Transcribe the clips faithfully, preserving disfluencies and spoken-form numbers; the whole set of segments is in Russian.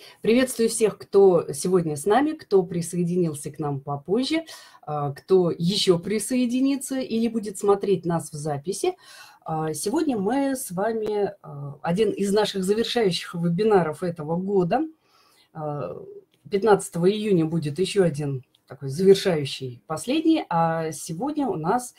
Приветствую всех, кто сегодня с нами, кто присоединился к нам попозже, кто еще присоединится или будет смотреть нас в записи. Сегодня мы с вами один из наших завершающих вебинаров этого года. пятнадцатого июня будет еще один такой завершающий, последний, а сегодня у нас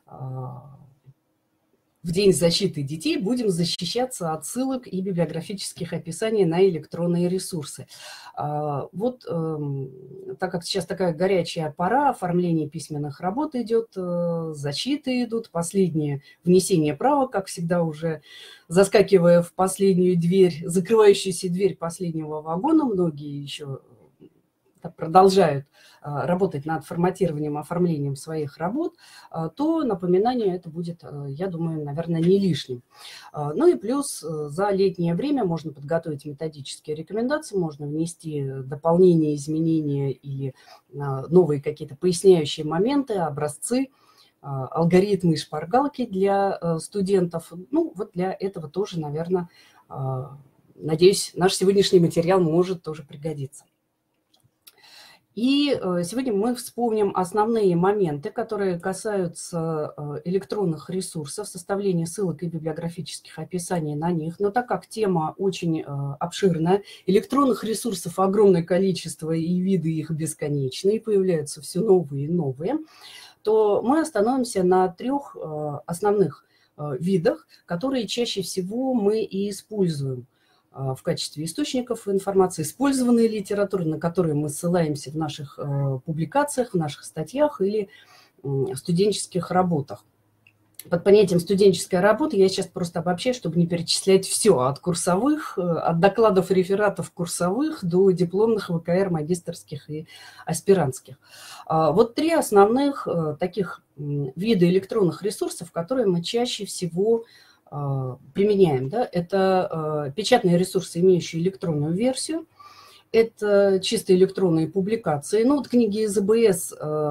в День защиты детей будем защищаться от ссылок и библиографических описаний на электронные ресурсы. Вот так как сейчас такая горячая пора, оформление письменных работ идет, защиты идут, последнее внесение правок, как всегда, уже заскакивая в последнюю дверь, закрывающуюся дверь последнего вагона, многие еще продолжают работать над форматированием, оформлением своих работ, то напоминание это будет, я думаю, наверное, не лишним. Ну и плюс за летнее время можно подготовить методические рекомендации, можно внести дополнения, изменения или новые какие-то поясняющие моменты, образцы, алгоритмы и шпаргалки для студентов. Ну, вот для этого тоже, наверное, надеюсь, наш сегодняшний материал может тоже пригодиться. И сегодня мы вспомним основные моменты, которые касаются электронных ресурсов, составления ссылок и библиографических описаний на них. Но так как тема очень обширная, электронных ресурсов огромное количество и виды их бесконечные, появляются все новые и новые, то мы остановимся на трех основных видах, которые чаще всего мы и используем в качестве источников информации, использованной литературы, на которые мы ссылаемся в наших публикациях, в наших статьях или студенческих работах. Под понятием студенческая работа я сейчас просто обобщаю, чтобы не перечислять все, от курсовых, от докладов и рефератов курсовых до дипломных вэ ка эр, магистерских и аспирантских. Вот три основных таких вида электронных ресурсов, которые мы чаще всего применяем. Да? Это печатные ресурсы, имеющие электронную версию, это чисто электронные публикации. Ну, вот книги из а бэ эс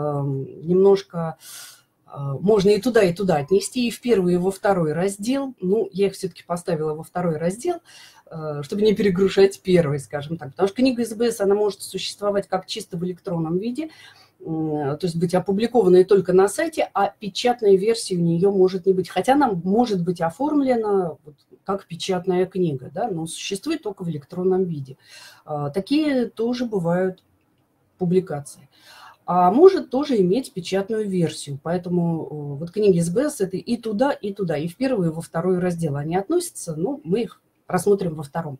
немножко можно и туда, и туда отнести, и в первый, и во второй раздел. Ну, я их все-таки поставила во второй раздел, чтобы не перегружать первый, скажем так. Потому что книга из а бэ эс, она может существовать как чисто в электронном виде, то есть быть опубликованной только на сайте, а печатной версии у нее может не быть. Хотя она может быть оформлена вот как печатная книга, да, но существует только в электронном виде. Такие тоже бывают публикации. А может тоже иметь печатную версию. Поэтому вот книги из а бэ эс это и туда, и туда, и в первый, и во второй раздел они относятся, но мы их рассмотрим во втором.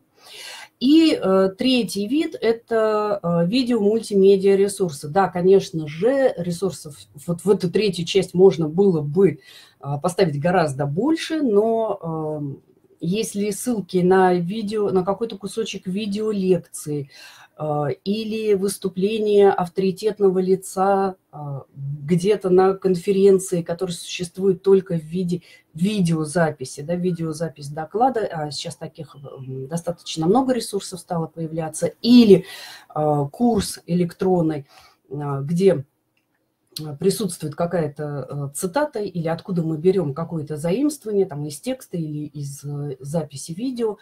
И э, третий вид – это э, видео-мультимедиа ресурсы. Да, конечно же, ресурсов вот в эту третью часть можно было бы э, поставить гораздо больше, но э, если ссылки на видео, на какой-то кусочек видеолекции э, или выступление авторитетного лица э, где-то на конференции, которая существует только в виде видеозаписи, да, видеозапись доклада, а сейчас таких достаточно много ресурсов стало появляться, или э, курс электронный, э, где присутствует какая-то цитата или откуда мы берем какое-то заимствование там, из текста или из записи видео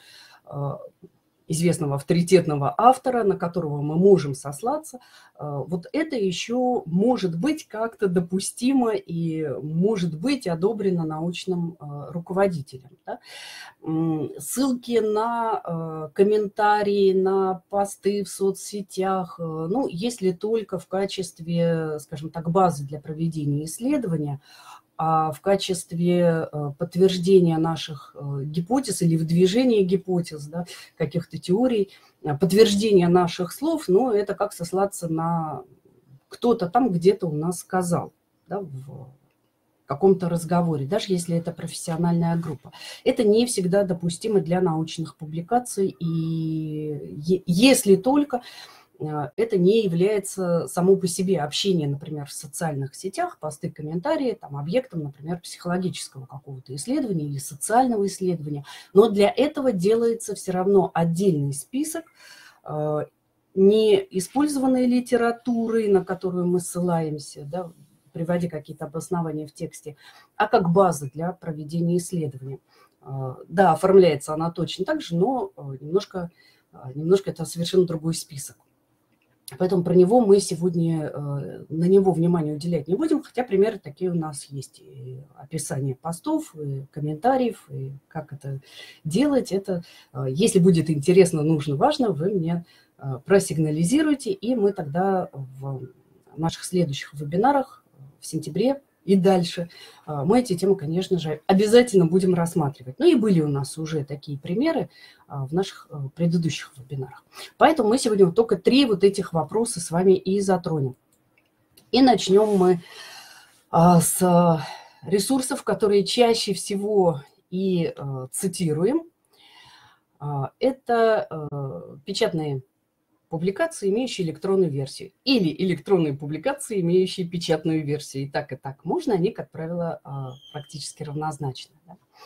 известного авторитетного автора, на которого мы можем сослаться, вот это еще может быть как-то допустимо и может быть одобрено научным руководителем. Да? Ссылки на комментарии, на посты в соцсетях, ну, если только в качестве, скажем так, базы для проведения исследования, а в качестве подтверждения наших гипотез или выдвижения гипотез, да, каких-то теорий, подтверждения наших слов, но это как сослаться на кто-то там где-то у нас сказал, да, в каком-то разговоре, даже если это профессиональная группа. Это не всегда допустимо для научных публикаций, и если только это не является само по себе общение, например, в социальных сетях, посты, комментарии, там, объектом, например, психологического какого-то исследования или социального исследования. Но для этого делается все равно отдельный список не использованной литературы, на которую мы ссылаемся, да, приводя какие-то обоснования в тексте, а как база для проведения исследования. Да, оформляется она точно так же, но немножко немножко это совершенно другой список. Поэтому про него мы сегодня, на него внимание уделять не будем, хотя примеры такие у нас есть. И описание постов, и комментариев, и как это делать. Это, если будет интересно, нужно, важно, вы мне просигнализируйте, и мы тогда в наших следующих вебинарах в сентябре и дальше мы эти темы, конечно же, обязательно будем рассматривать. Ну и были у нас уже такие примеры в наших предыдущих вебинарах. Поэтому мы сегодня вот только три вот этих вопроса с вами и затронем. И начнем мы с ресурсов, которые чаще всего и цитируем. Это печатные публикации, имеющие электронную версию, или электронные публикации, имеющие печатную версию. И так, и так можно, они, как правило, практически равнозначны.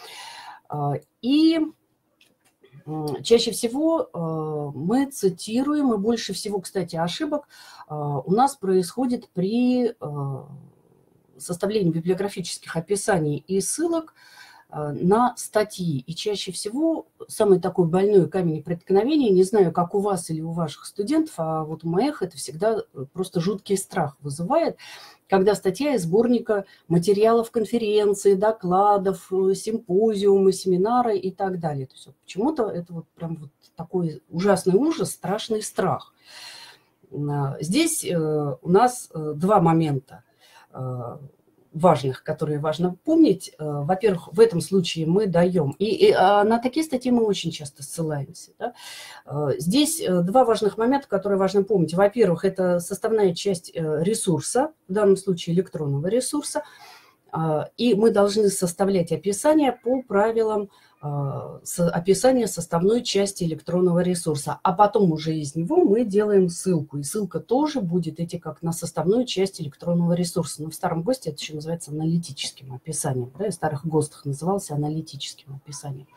И чаще всего мы цитируем, и больше всего, кстати, ошибок у нас происходит при составлении библиографических описаний и ссылок на статьи. И чаще всего самый такой больной камень преткновения, не знаю, как у вас или у ваших студентов, а вот у моих это всегда просто жуткий страх вызывает, когда статья из сборника материалов конференции, докладов, симпозиумы, семинары и так далее. То есть вот почему-то это вот прям вот такой ужасный ужас, страшный страх. Здесь у нас два момента важных, которые важно помнить. Во-первых, в этом случае мы даем, и, и а на такие статьи мы очень часто ссылаемся. Да? Здесь два важных момента, которые важно помнить. Во-первых, это составная часть ресурса, в данном случае электронного ресурса, и мы должны составлять описание по правилам описания составной части электронного ресурса, а потом уже из него мы делаем ссылку, и ссылка тоже будет идти как на составную часть электронного ресурса. Но в старом ГОСТе это еще называется аналитическим описанием, да, и в старых ГОСТах назывался аналитическим описанием.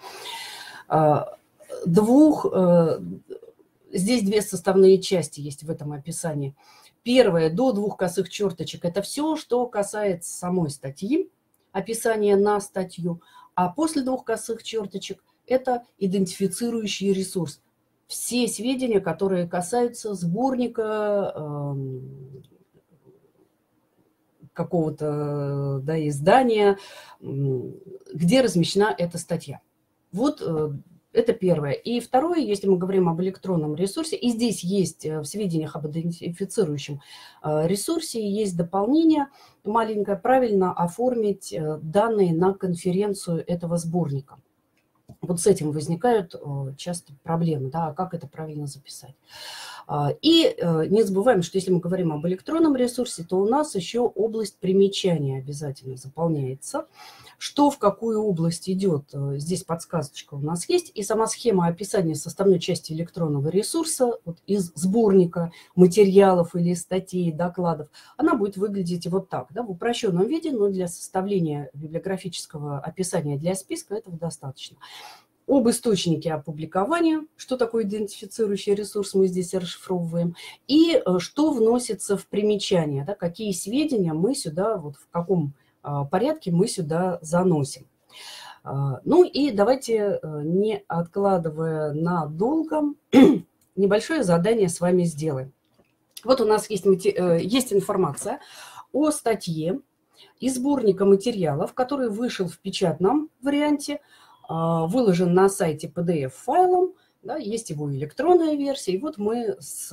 Двух, здесь две составные части есть в этом описании. Первое, до двух косых черточек, это все, что касается самой статьи, описание на статью. А после двух косых черточек это идентифицирующий ресурс. Все сведения, которые касаются сборника э, какого-то да, издания, где размещена эта статья. Вот э, это первое. И второе, если мы говорим об электронном ресурсе, и здесь есть в сведениях об идентифицирующем ресурсе, есть дополнение маленькое, правильно оформить данные на конференцию этого сборника. Вот с этим возникают часто проблемы, да, как это правильно записать. И не забываем, что если мы говорим об электронном ресурсе, то у нас еще область примечания обязательно заполняется. Что в какую область идет, здесь подсказочка у нас есть. И сама схема описания составной части электронного ресурса вот из сборника материалов или статей, докладов, она будет выглядеть вот так, да, в упрощенном виде, но для составления библиографического описания для списка этого достаточно. Об источнике опубликования, что такое идентифицирующий ресурс, мы здесь расшифровываем, и что вносится в примечание, да, какие сведения мы сюда, вот в каком порядке мы сюда заносим. Ну и давайте, не откладывая надолго, небольшое задание с вами сделаем. Вот у нас есть, есть информация о статье из сборника материалов, который вышел в печатном варианте, выложен на сайте пи ди эф-файлом, да, есть его электронная версия. И вот мы с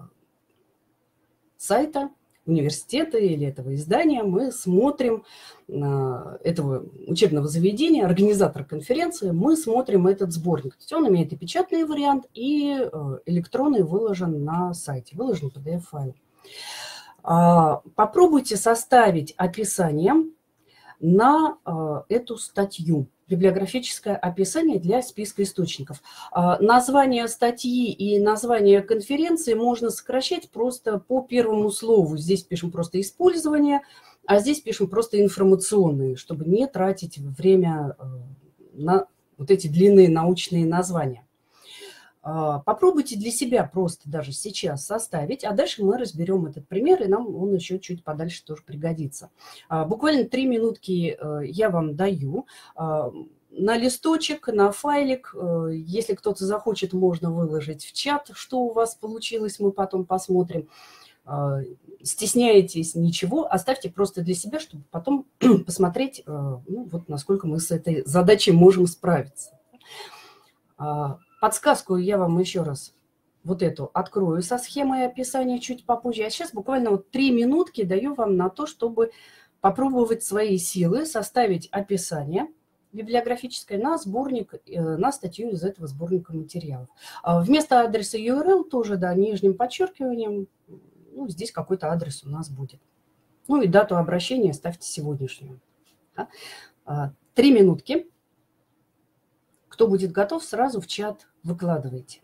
сайта университета или этого издания мы смотрим, этого учебного заведения, организатора конференции, мы смотрим этот сборник. То есть он имеет и печатный вариант, и электронный выложен на сайте, выложен пи ди эф-файл. Попробуйте составить описание на эту статью. Библиографическое описание для списка источников. Название статьи и название конференции можно сокращать просто по первому слову. Здесь пишем просто «использование», а здесь пишем просто «информационные», чтобы не тратить время на вот эти длинные научные названия. Попробуйте для себя просто даже сейчас составить, а дальше мы разберем этот пример, и нам он еще чуть подальше тоже пригодится. Буквально три минутки я вам даю. на листочек, на файлик. Если кто-то захочет, можно выложить в чат, что у вас получилось, мы потом посмотрим. Стесняетесь, ничего, оставьте просто для себя, чтобы потом посмотреть, ну, вот насколько мы с этой задачей можем справиться. Подсказку я вам еще раз вот эту открою со схемой описания чуть попозже. А сейчас буквально вот три минутки даю вам на то, чтобы попробовать свои силы, составить описание библиографическое на сборник, на статью из этого сборника материалов. Вместо адреса ю ар эл тоже, да, нижним подчеркиванием, ну, здесь какой-то адрес у нас будет. Ну и дату обращения ставьте сегодняшнюю. Да. Три минутки. Кто будет готов, сразу в чат выкладывайте.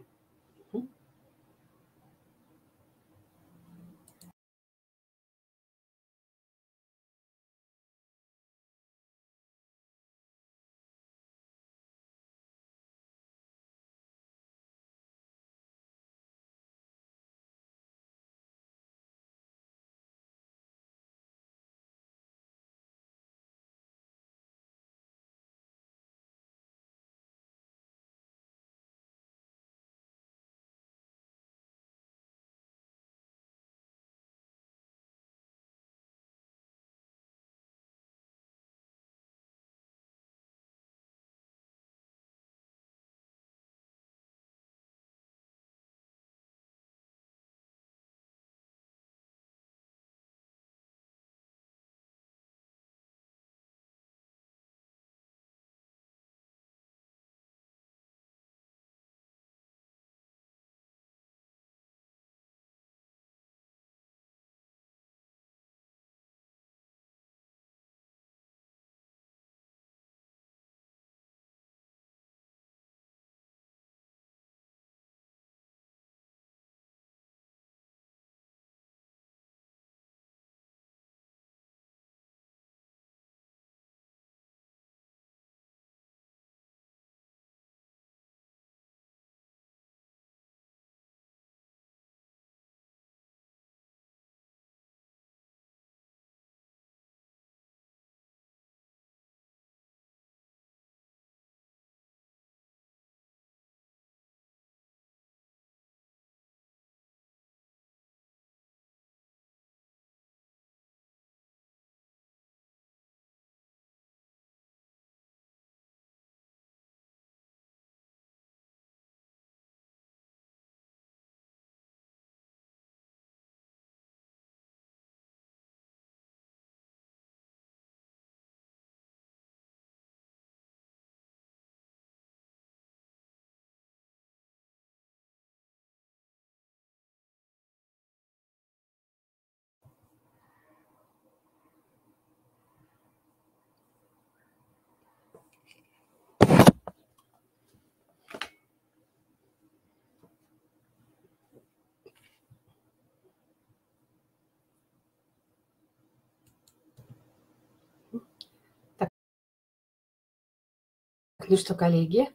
Ну что, коллеги,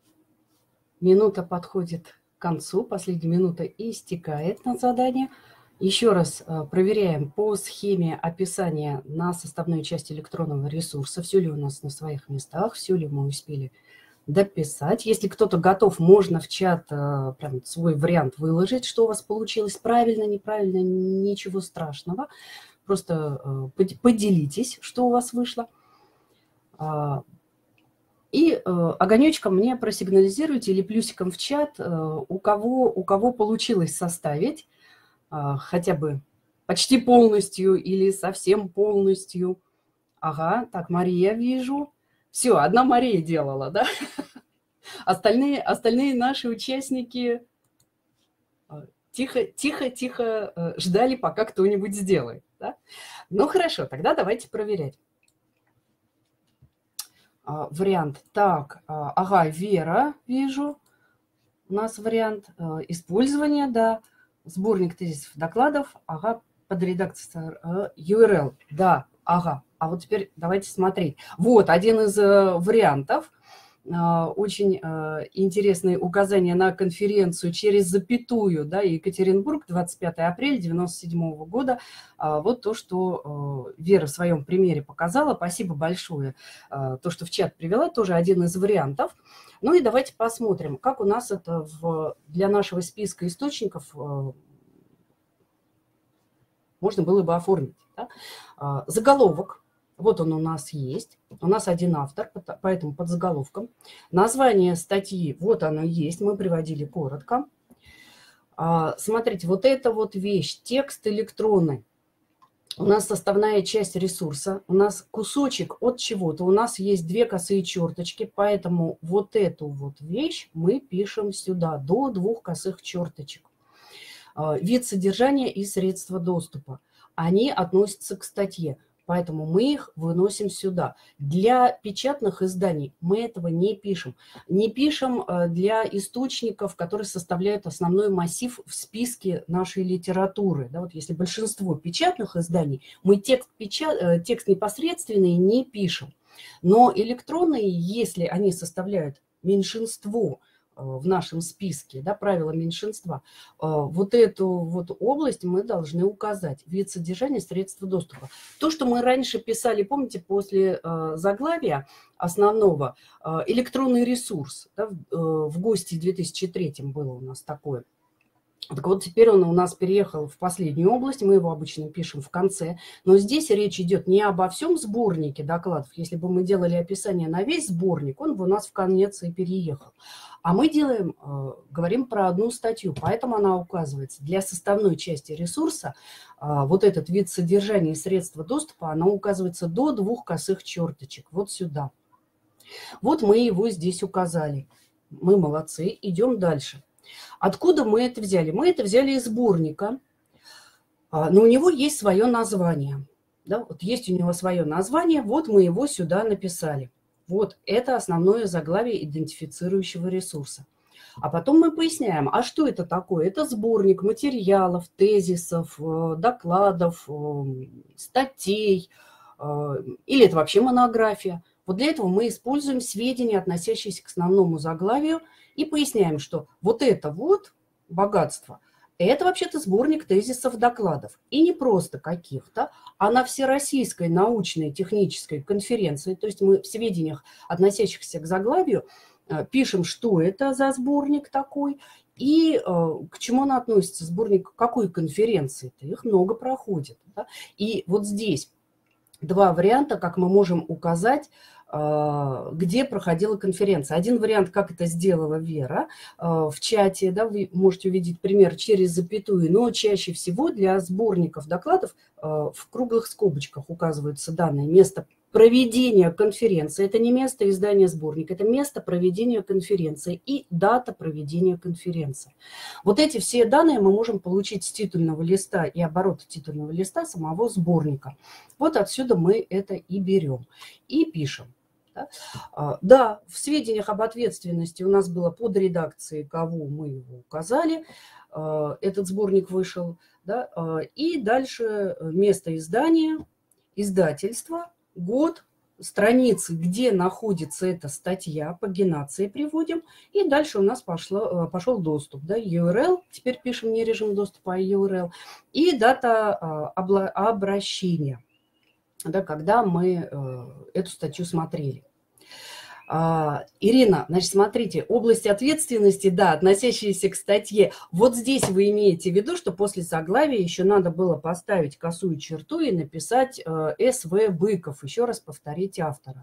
минута подходит к концу, последняя минута истекает на задание. Еще раз проверяем по схеме описания на составной части электронного ресурса, все ли у нас на своих местах, все ли мы успели дописать. Если кто-то готов, можно в чат прям свой вариант выложить, что у вас получилось, правильно, неправильно, ничего страшного. Просто поделитесь, что у вас вышло. И э, огонечком мне просигнализируйте или плюсиком в чат, э, у, кого, у кого получилось составить э, хотя бы почти полностью или совсем полностью. Ага, так, Мария вижу. Все, одна Мария делала, да? Остальные, остальные наши участники тихо, тихо, тихо ждали, пока кто-нибудь сделает. Да? Ну хорошо, тогда давайте проверять. Вариант. Так, ага, Вера, вижу. У нас вариант использования, да. Сборник тезисов, докладов, ага, под редакцией ю ар эл, да, ага. А вот теперь давайте смотреть. Вот один из вариантов. очень интересные указания на конференцию через запятую, да, Екатеринбург, двадцать пятое апреля девяносто седьмого года. Вот то, что Вера в своем примере показала. Спасибо большое. То, что в чат привела, тоже один из вариантов. Ну и давайте посмотрим, как у нас это в, для нашего списка источников можно было бы оформить. Да? Заголовок. Вот он у нас есть. У нас один автор, поэтому под заголовком. Название статьи, вот оно есть, мы приводили коротко. Смотрите, вот эта вот вещь, текст электронный. У нас составная часть ресурса, у нас кусочек от чего-то, у нас есть две косые черточки, поэтому вот эту вот вещь мы пишем сюда, до двух косых черточек. Вид содержания и средства доступа. Они относятся к статье. Поэтому мы их выносим сюда. Для печатных изданий мы этого не пишем. Не пишем для источников, которые составляют основной массив в списке нашей литературы. Да, вот если большинство печатных изданий, мы текст, печат, текст непосредственный не пишем. Но электронные, если они составляют меньшинство в нашем списке, да, правила меньшинства, вот эту вот область мы должны указать. Вид содержания, средства доступа. То, что мы раньше писали, помните, после заглавия основного, электронный ресурс, да, в ГОСТе две тысячи третьем было у нас такое. Так вот, теперь он у нас переехал в последнюю область, мы его обычно пишем в конце. Но здесь речь идет не обо всем сборнике докладов. Если бы мы делали описание на весь сборник, он бы у нас в конец и переехал. А мы делаем, говорим про одну статью, поэтому она указывается. Для составной части ресурса вот этот вид содержания и средства доступа, она указывается до двух косых черточек, вот сюда. Вот мы его здесь указали. Мы молодцы, идем дальше. Откуда мы это взяли? Мы это взяли из сборника, но у него есть свое название. Да, вот есть у него свое название, вот мы его сюда написали. Вот это основное заглавие идентифицирующего ресурса. А потом мы поясняем, а что это такое? Это сборник материалов, тезисов, докладов, статей, или это вообще монография. Вот для этого мы используем сведения, относящиеся к основному заглавию, и поясняем, что вот это вот богатство, это вообще-то сборник тезисов докладов. И не просто каких-то, а на всероссийской научной технической конференции, то есть мы в сведениях, относящихся к заглавию, пишем, что это за сборник такой, и к чему он относится, сборник какой конференции-то, их много проходит. Да? И вот здесь два варианта, как мы можем указать, где проходила конференция. Один вариант, как это сделала Вера в чате, да, вы можете увидеть пример через запятую, но чаще всего для сборников докладов в круглых скобочках указываются данные. Место проведения конференции, это не место издания сборника, это место проведения конференции и дата проведения конференции. Вот эти все данные мы можем получить с титульного листа и оборота титульного листа самого сборника. Вот отсюда мы это и берем и пишем. Да? Да, в сведениях об ответственности у нас было под редакцией, кого мы его указали, этот сборник вышел, да? И дальше место издания, издательство, год, страницы, где находится эта статья, пагинации приводим, и дальше у нас пошло, пошел доступ, да, ю ар эл, теперь пишем не режим доступа, а ю ар эл, и дата обращения, да, когда мы эту статью смотрели. Ирина, значит, смотрите, область ответственности, да, относящиеся к статье. Вот здесь вы имеете в виду, что после заглавия еще надо было поставить косую черту и написать эс вэ Быков, еще раз повторить автора.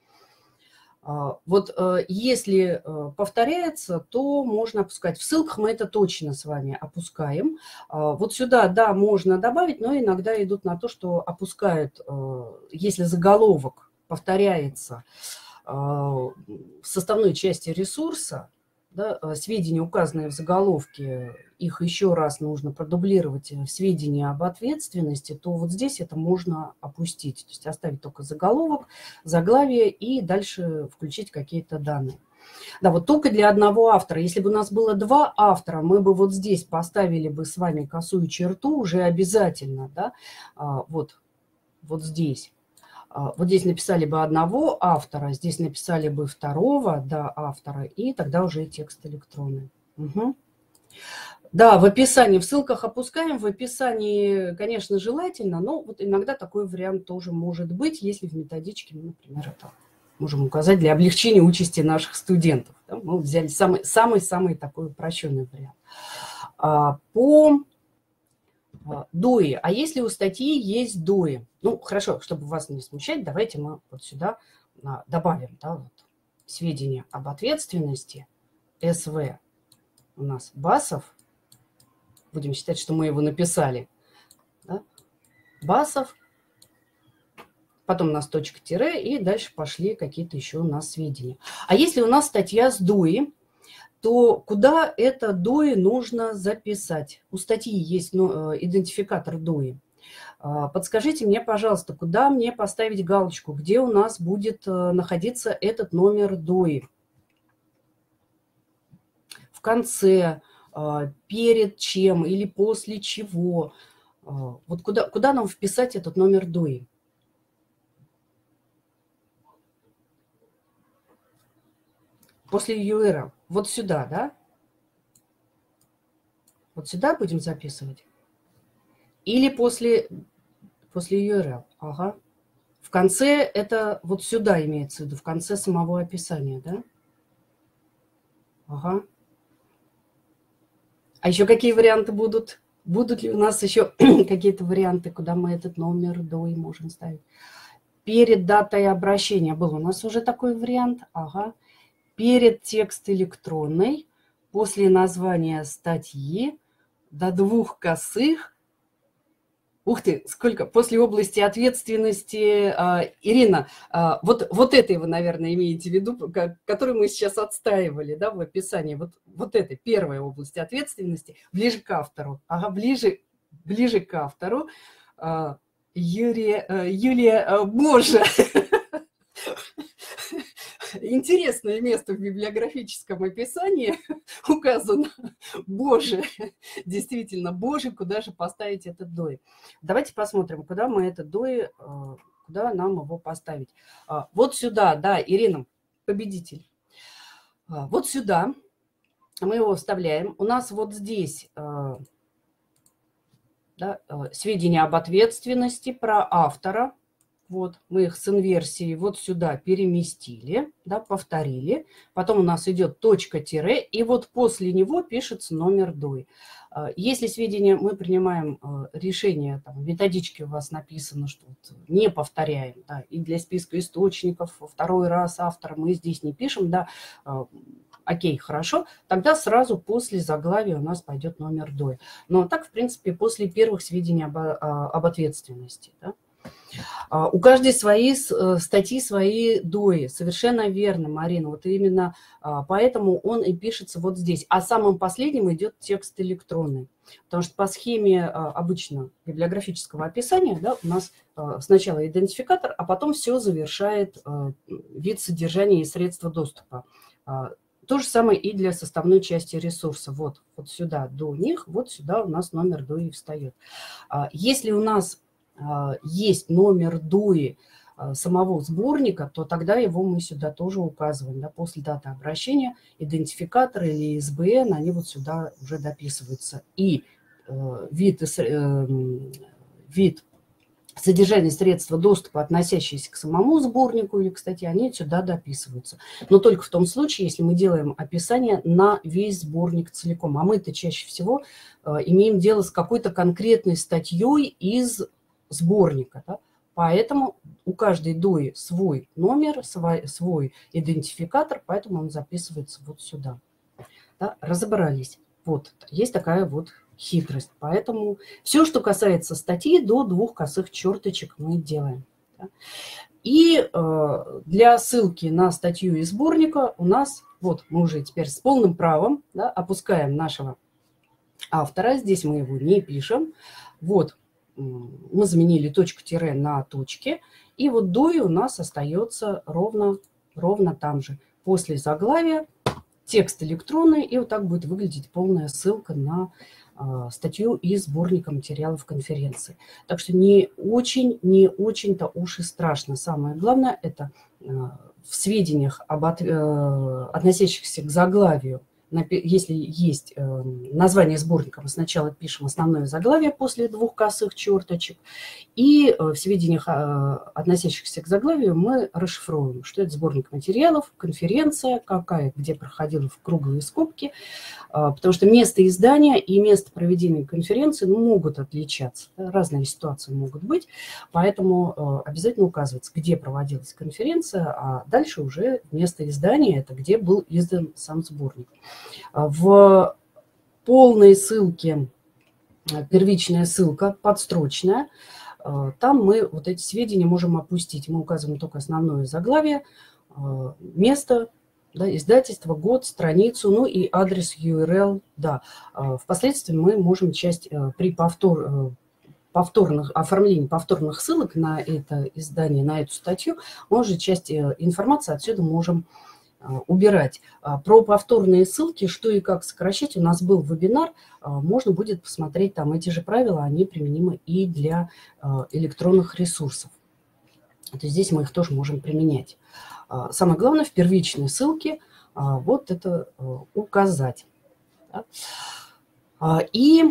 Да? Вот если повторяется, то можно опускать. В ссылках мы это точно с вами опускаем. Вот сюда, да, можно добавить, но иногда идут на то, что опускают, если заголовок повторяется в составной части ресурса, да, сведения, указанные в заголовке, их еще раз нужно продублировать в сведения об ответственности, то вот здесь это можно опустить. То есть оставить только заголовок, заглавие и дальше включить какие-то данные. Да, вот только для одного автора. Если бы у нас было два автора, мы бы вот здесь поставили бы с вами косую черту уже обязательно, да, вот, вот здесь. Вот здесь написали бы одного автора, здесь написали бы второго, да, автора, и тогда уже текст электронный. Угу. Да, в описании, в ссылках опускаем, в описании, конечно, желательно, но вот иногда такой вариант тоже может быть, если в методичке, например, это можем указать для облегчения участи наших студентов. Да, мы взяли самый-самый такой упрощенный вариант. А, по дои. А если у статьи есть дои? Ну, хорошо, чтобы вас не смущать, давайте мы вот сюда добавим, да, вот, сведения об ответственности. СВ у нас Басов. Будем считать, что мы его написали. Да? Басов. Потом у нас точка тире, и дальше пошли какие-то еще у нас сведения. А если у нас статья с дои, то куда это дои нужно записать? У статьи есть, ну, идентификатор дои. Подскажите мне, пожалуйста, куда мне поставить галочку, где у нас будет находиться этот номер дои? В конце, перед чем или после чего? Вот куда, куда нам вписать этот номер дои? После ю ар эл. Вот сюда, да? Вот сюда будем записывать? Или после, после ю ар эл? Ага. В конце это вот сюда имеется в виду, в конце самого описания, да? Ага. А еще какие варианты будут? Будут ли у нас еще какие-то варианты, куда мы этот номер дои можем ставить? Перед датой обращения был у нас уже такой вариант. Ага. Перед текст электронный, после названия статьи, до двух косых. Ух ты, сколько! После области ответственности. А, Ирина, а, вот, вот это вы, наверное, имеете в виду, который мы сейчас отстаивали, да, в описании. Вот, вот это первая область ответственности, ближе к автору. Ага, ближе, ближе к автору. А, Юрия, Юлия, боже! Интересное место в библиографическом описании указано. Боже, действительно, боже, куда же поставить этот дои? Давайте посмотрим, куда мы этот дои, куда нам его поставить. Вот сюда, да, Ирина, победитель. Вот сюда мы его вставляем. У нас вот здесь, да, сведения об ответственности про автора. Вот, мы их с инверсией вот сюда переместили, да, повторили. Потом у нас идет точка тире, и вот после него пишется номер дои. Если сведения мы принимаем решение, там, в методичке у вас написано, что вот не повторяем, да, и для списка источников второй раз автора мы здесь не пишем, да, окей, хорошо, тогда сразу после заглавия у нас пойдет номер дои. Но так, в принципе, после первых сведений об, об ответственности, да. У каждой свои статьи, свои дои. Совершенно верно, Марина. Вот именно поэтому он и пишется вот здесь. А самым последним идет текст электронный. Потому что по схеме обычно библиографического описания, да, у нас сначала идентификатор, а потом все завершает вид содержания и средства доступа. То же самое и для составной части ресурса. Вот, вот сюда до них, вот сюда у нас номер дои встает. Если у нас есть номер дои самого сборника, то тогда его мы сюда тоже указываем. Да, после даты обращения идентификатор или ай эс бэ эн, они вот сюда уже дописываются. И э, вид, э, вид содержания средства доступа, относящиеся к самому сборнику или к статье, они сюда дописываются. Но только в том случае, если мы делаем описание на весь сборник целиком. А мы-то чаще всего э, имеем дело с какой-то конкретной статьей из сборника. Да? Поэтому у каждой дои свой номер, свой, свой идентификатор, поэтому он записывается вот сюда. Да? Разобрались. Вот, есть такая вот хитрость. Поэтому все, что касается статьи, до двух косых черточек мы делаем. Да? И э, для ссылки на статью из сборника у нас, вот мы уже теперь с полным правом, да, опускаем нашего автора. Здесь мы его не пишем. Вот. Мы заменили точку тире на точки, и вот дои у нас остается ровно, ровно там же. После заглавия текст электронный, и вот так будет выглядеть полная ссылка на статью из сборника материалов конференции. Так что не очень, не очень-то уж и страшно. Самое главное – это в сведениях, об от, относящихся к заглавию, если есть название сборника, мы сначала пишем основное заглавие после двух косых черточек, и в сведениях, относящихся к заглавию, мы расшифровываем, что это сборник материалов, конференция, какая, где проходила в круглые скобки, потому что место издания и место проведения конференции ну, могут отличаться, разные ситуации могут быть, поэтому обязательно указывается, где проводилась конференция, а дальше уже место издания – это где был издан сам сборник. В полной ссылке, первичная ссылка, подстрочная, там мы вот эти сведения можем опустить. Мы указываем только основное заглавие, место, да, издательство, год, страницу, ну и адрес ю ар эл. Да. Впоследствии мы можем часть при повтор, повторных, оформлении повторных ссылок на это издание, на эту статью, мы уже часть информации отсюда можем убирать. Про повторные ссылки, что и как сокращать, у нас был вебинар, можно будет посмотреть там эти же правила, они применимы и для электронных ресурсов. То есть здесь мы их тоже можем применять. Самое главное в первичной ссылке вот это указать. И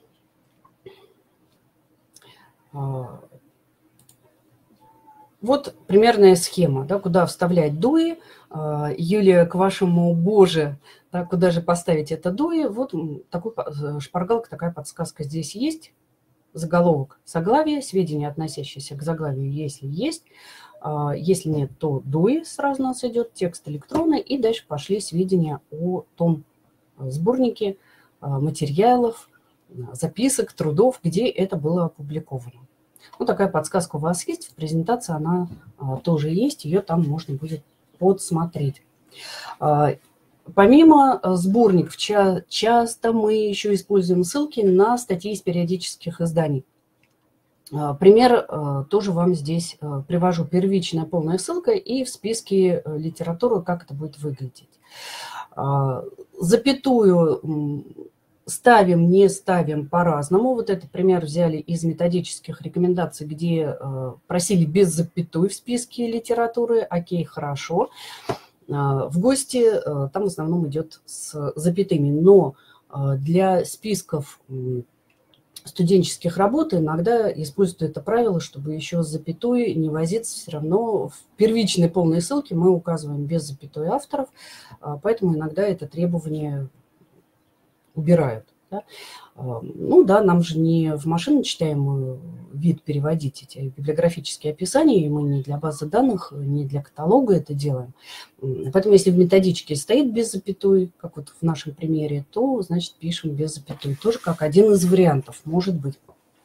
вот примерная схема, да, куда вставлять дуи. Юлия, к вашему боже, да, куда же поставить это дуи. Вот такой шпаргалка, такая подсказка здесь есть. Заголовок заглавия, сведения, относящиеся к заглавию, если есть. Если нет, то дуи сразу у нас идет, текст электронный. И дальше пошли сведения о том сборнике материалов, записок, трудов, где это было опубликовано. Ну, такая подсказка у вас есть, в презентации она а, тоже есть, ее там можно будет подсмотреть. А, помимо сборников, ча часто мы еще используем ссылки на статьи из периодических изданий. А, пример а, тоже вам здесь а, привожу. Первичная полная ссылка и в списке а, литературы, как это будет выглядеть. А, запятую ставим, не ставим по-разному. Вот этот пример взяли из методических рекомендаций, где э, просили без запятой в списке литературы. Окей, хорошо. Э, в гости э, там в основном идет с запятыми. Но э, для списков э, студенческих работ иногда используют это правило, чтобы еще с запятой не возиться. Все равно в первичной полной ссылке мы указываем без запятой авторов. Э, поэтому иногда это требование убирают. Да? Ну да, нам же не в машиночитаемый вид переводить эти библиографические описания, и мы не для базы данных, не для каталога это делаем. Поэтому если в методичке стоит без запятой, как вот в нашем примере, то, значит, пишем без запятой. Тоже как один из вариантов, может быть.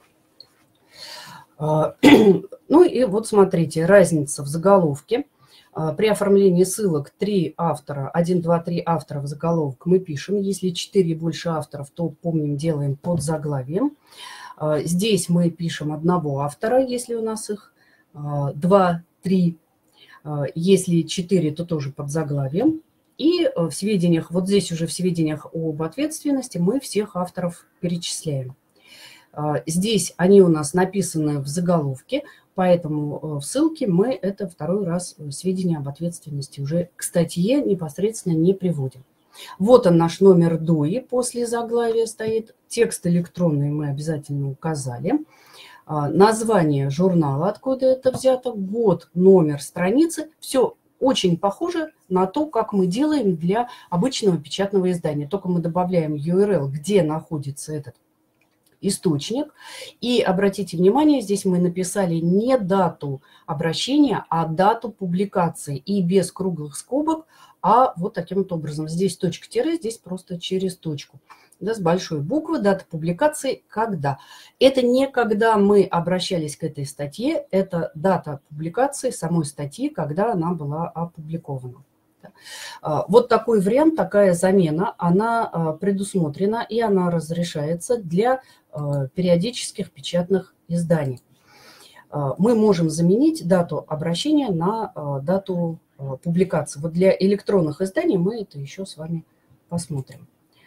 Ну и вот смотрите, разница в заголовке. При оформлении ссылок три автора, один, два, три автора в заголовок мы пишем. Если четыре и больше авторов, то, помним, делаем под заглавием. Здесь мы пишем одного автора, если у нас их два, три. Если четыре, то тоже под заглавием. И в сведениях, вот здесь уже в сведениях об ответственности мы всех авторов перечисляем. Здесь они у нас написаны в заголовке, поэтому в ссылке мы это второй раз сведения об ответственности уже к статье непосредственно не приводим. Вот он наш номер дуи, после заглавия стоит. Текст электронный мы обязательно указали. Название журнала, откуда это взято, год, номер страницы. Все очень похоже на то, как мы делаем для обычного печатного издания. Только мы добавляем ю ар эл, где находится этот источник. И обратите внимание, здесь мы написали не дату обращения, а дату публикации. И без круглых скобок, а вот таким вот образом. Здесь точка-тире, здесь просто через точку. Да, с большой буквы, дата публикации, когда. Это не когда мы обращались к этой статье, это дата публикации самой статьи, когда она была опубликована. Вот такой вариант, такая замена, она предусмотрена и она разрешается для периодических печатных изданий. мы можем заменить дату обращения на дату публикации. Вот для электронных изданий мы это еще с вами посмотрим.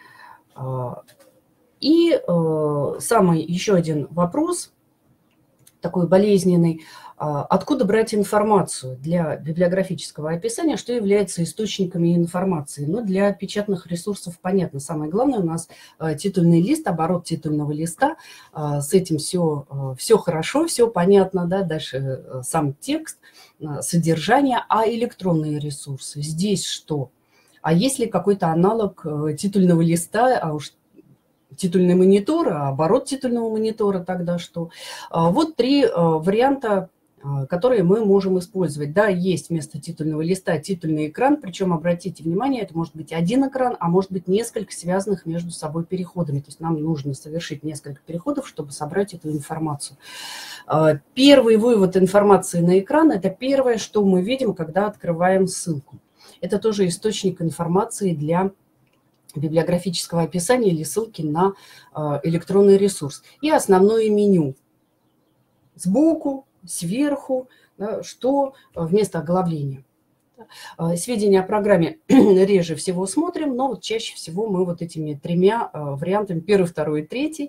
И самый еще один вопрос, такой болезненный. Откуда брать информацию для библиографического описания, что является источниками информации? Но для печатных ресурсов понятно. Самое главное у нас титульный лист, оборот титульного листа. С этим все, все хорошо, все понятно. Да? Дальше сам текст, содержание, а электронные ресурсы. Здесь что? А есть ли какой-то аналог титульного листа, а уж титульный монитор, а оборот титульного монитора тогда что? Вот три варианта, которые мы можем использовать. Да, есть вместо титульного листа титульный экран, причем, обратите внимание, это может быть один экран, а может быть несколько связанных между собой переходами. То есть нам нужно совершить несколько переходов, чтобы собрать эту информацию. Первый вывод информации на экран – это первое, что мы видим, когда открываем ссылку. Это тоже источник информации для библиографического описания или ссылки на электронный ресурс. И основное меню. Сбоку, сверху, да, что вместо оглавления. Сведения о программе реже всего смотрим, но вот чаще всего мы вот этими тремя вариантами, первый, второй и третий,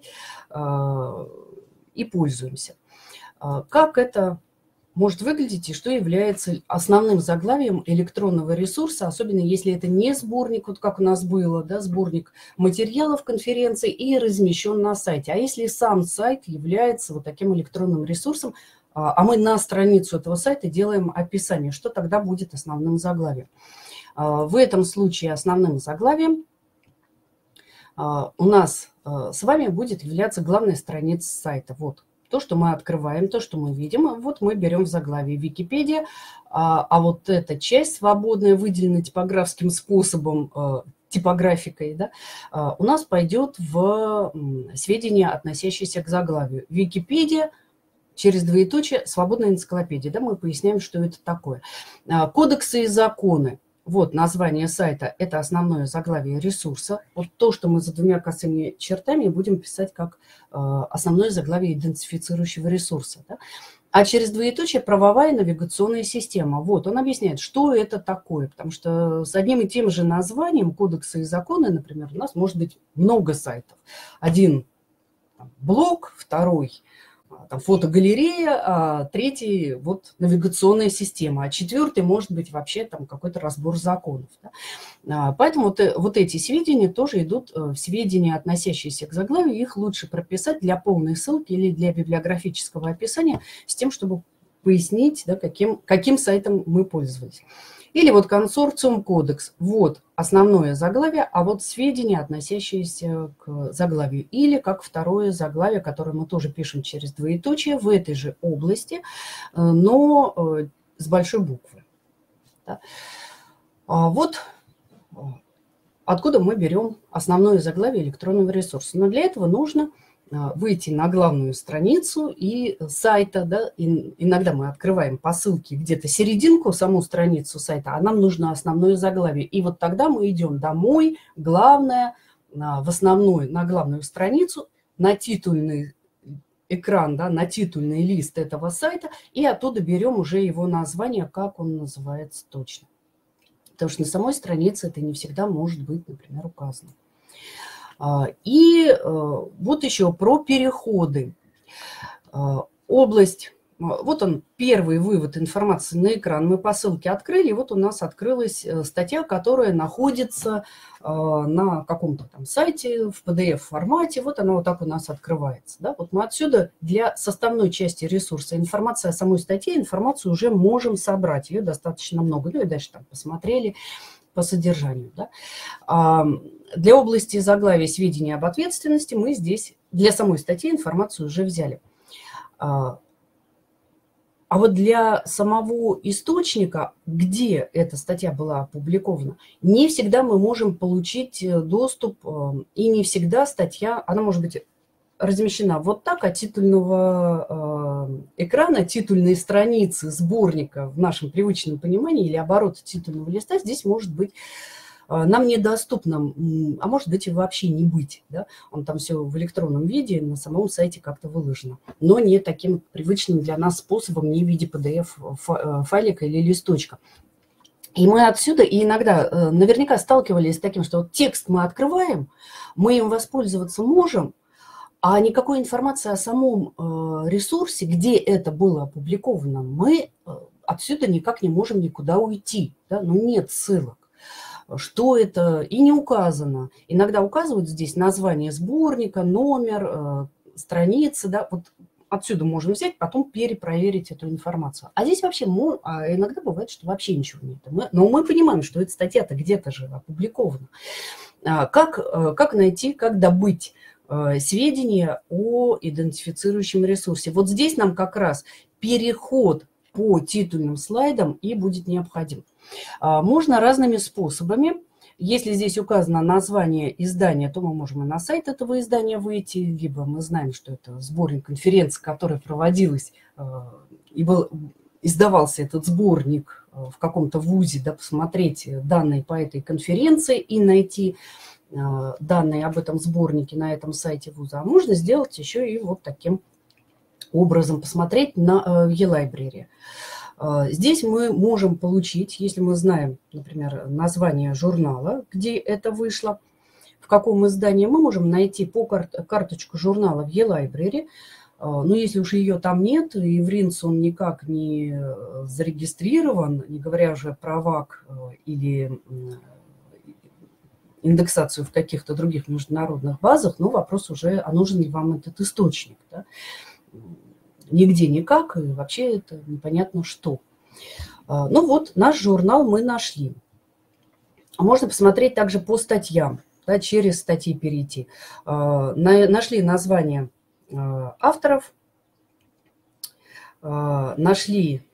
и пользуемся. Как это может выглядеть и что является основным заглавием электронного ресурса, особенно если это не сборник, вот как у нас было, да, сборник материалов конференции и размещен на сайте. А если сам сайт является вот таким электронным ресурсом, а мы на страницу этого сайта делаем описание, что тогда будет основным заглавием? В этом случае основным заглавием у нас с вами будет являться главная страница сайта. Вот. То, что мы открываем, то, что мы видим, вот мы берем в заглавие Википедия, а, а вот эта часть, свободная, выделена типографским способом, типографикой, да, у нас пойдет в сведения, относящиеся к заглавию. Википедия, через двоеточие, свободная энциклопедия. Да, мы поясняем, что это такое. Кодексы и законы. Вот название сайта – это основное заглавие ресурса. Вот то, что мы за двумя косыми чертами будем писать как э, основное заглавие идентифицирующего ресурса. Да? А через двоеточие – правовая навигационная система. Вот он объясняет, что это такое. Потому что с одним и тем же названием кодексы и законы, например, у нас может быть много сайтов. Один блог, второй – там, фотогалерея, а третий вот навигационная система, а четвертый может быть вообще там какой-то разбор законов. Да? Поэтому вот, вот эти сведения тоже идут в сведения, относящиеся к заглавию, их лучше прописать для полной ссылки или для библиографического описания с тем, чтобы пояснить, да, каким, каким сайтом мы пользовались. Или вот консорциум кодекс. Вот основное заглавие, а вот сведения, относящиеся к заглавию. Или как второе заглавие, которое мы тоже пишем через двоеточие в этой же области, но с большой буквы. Да. Вот откуда мы берем основное заглавие электронного ресурса. Но для этого нужно выйти на главную страницу и сайта, да, и иногда мы открываем по ссылке где-то серединку, саму страницу сайта, а нам нужно основное заглавие. И вот тогда мы идем домой, главное, в основную, на главную страницу, на титульный экран, да, на титульный лист этого сайта, и оттуда берем уже его название, как он называется точно. Потому что на самой странице это не всегда может быть, например, указано. И вот еще про переходы. Область, вот он, первый вывод информации на экран. Мы по ссылке открыли, и вот у нас открылась статья, которая находится на каком-то там сайте в пи ди эф-формате. Вот она вот так у нас открывается. Да? Вот мы отсюда для составной части ресурса информации о самой статье, информацию уже можем собрать. Ее достаточно много. Ну и дальше там посмотрели по содержанию. Да? Для области заглавия сведения об ответственности мы здесь для самой статьи информацию уже взяли. А вот для самого источника, где эта статья была опубликована, не всегда мы можем получить доступ, и не всегда статья, она может быть размещена вот так, от титульного экрана, титульной страницы сборника в нашем привычном понимании или оборота титульного листа здесь может быть нам недоступно, а может быть и вообще не быть. Да? Он там все в электронном виде, на самом сайте как-то выложено. Но не таким привычным для нас способом, не в виде пи ди эф-файлика или листочка. И мы отсюда и иногда наверняка сталкивались с таким, что вот текст мы открываем, мы им воспользоваться можем, а никакой информации о самом ресурсе, где это было опубликовано, мы отсюда никак не можем никуда уйти. Да? Ну, нет ссылок. Что это? И не указано. Иногда указывают здесь название сборника, номер, страницы. Да? Вот отсюда можно взять, потом перепроверить эту информацию. А здесь вообще, а иногда бывает, что вообще ничего нет. Мы, но мы понимаем, что эта статья-то где-то же опубликована. Как, как найти, как добыть сведения о идентифицирующем ресурсе? Вот здесь нам как раз переход по титульным слайдам и будет необходим. Можно разными способами. Если здесь указано название издания, то мы можем и на сайт этого издания выйти, либо мы знаем, что это сборник конференции, которая проводилась, и был, издавался этот сборник в каком-то вузе, да, посмотреть данные по этой конференции и найти данные об этом сборнике на этом сайте вуза. А можно сделать еще и вот таким образом, посмотреть на e-library. Здесь мы можем получить, если мы знаем, например, название журнала, где это вышло, в каком издании, мы можем найти по карт карточку журнала в e-library. Но если уж ее там нет, и в ринс он никак не зарегистрирован, не говоря уже про вак или индексацию в каких-то других международных базах, но вопрос уже, а нужен ли вам этот источник. Да? Нигде никак, и вообще это непонятно что. Ну вот, наш журнал мы нашли. Можно посмотреть также по статьям, да, через статьи перейти. Нашли название авторов, нашли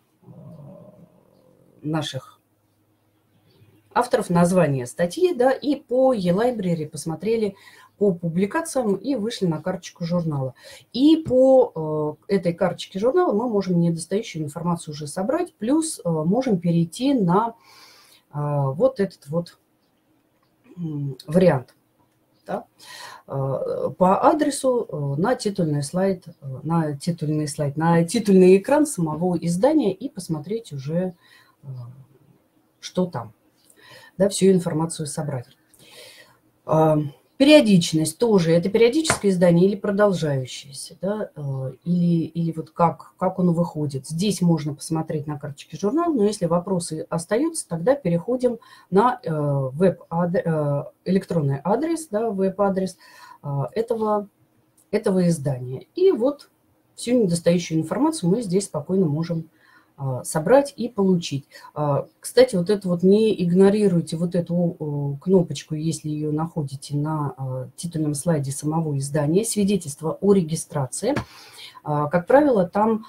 наших авторов, название статьи, да, и по e-library посмотрели по публикациям и вышли на карточку журнала. И по э, этой карточке журнала мы можем недостающую информацию уже собрать, плюс э, можем перейти на э, вот этот вот э, вариант. Да? Э, по адресу э, на титульный слайд, э, на титульный слайд, на титульный экран самого издания и посмотреть уже, э, что там. Да, всю информацию собрать. Э, Периодичность тоже. Это периодическое издание или продолжающееся, да, или, или вот как, как оно выходит. Здесь можно посмотреть на карточке журнала, но если вопросы остаются, тогда переходим на веб -адрес, электронный адрес, да, веб-адрес этого, этого издания. И вот всю недостающую информацию мы здесь спокойно можем собрать и получить. Кстати, вот это вот не игнорируйте вот эту кнопочку, если ее находите на титульном слайде самого издания, свидетельство о регистрации. Как правило, там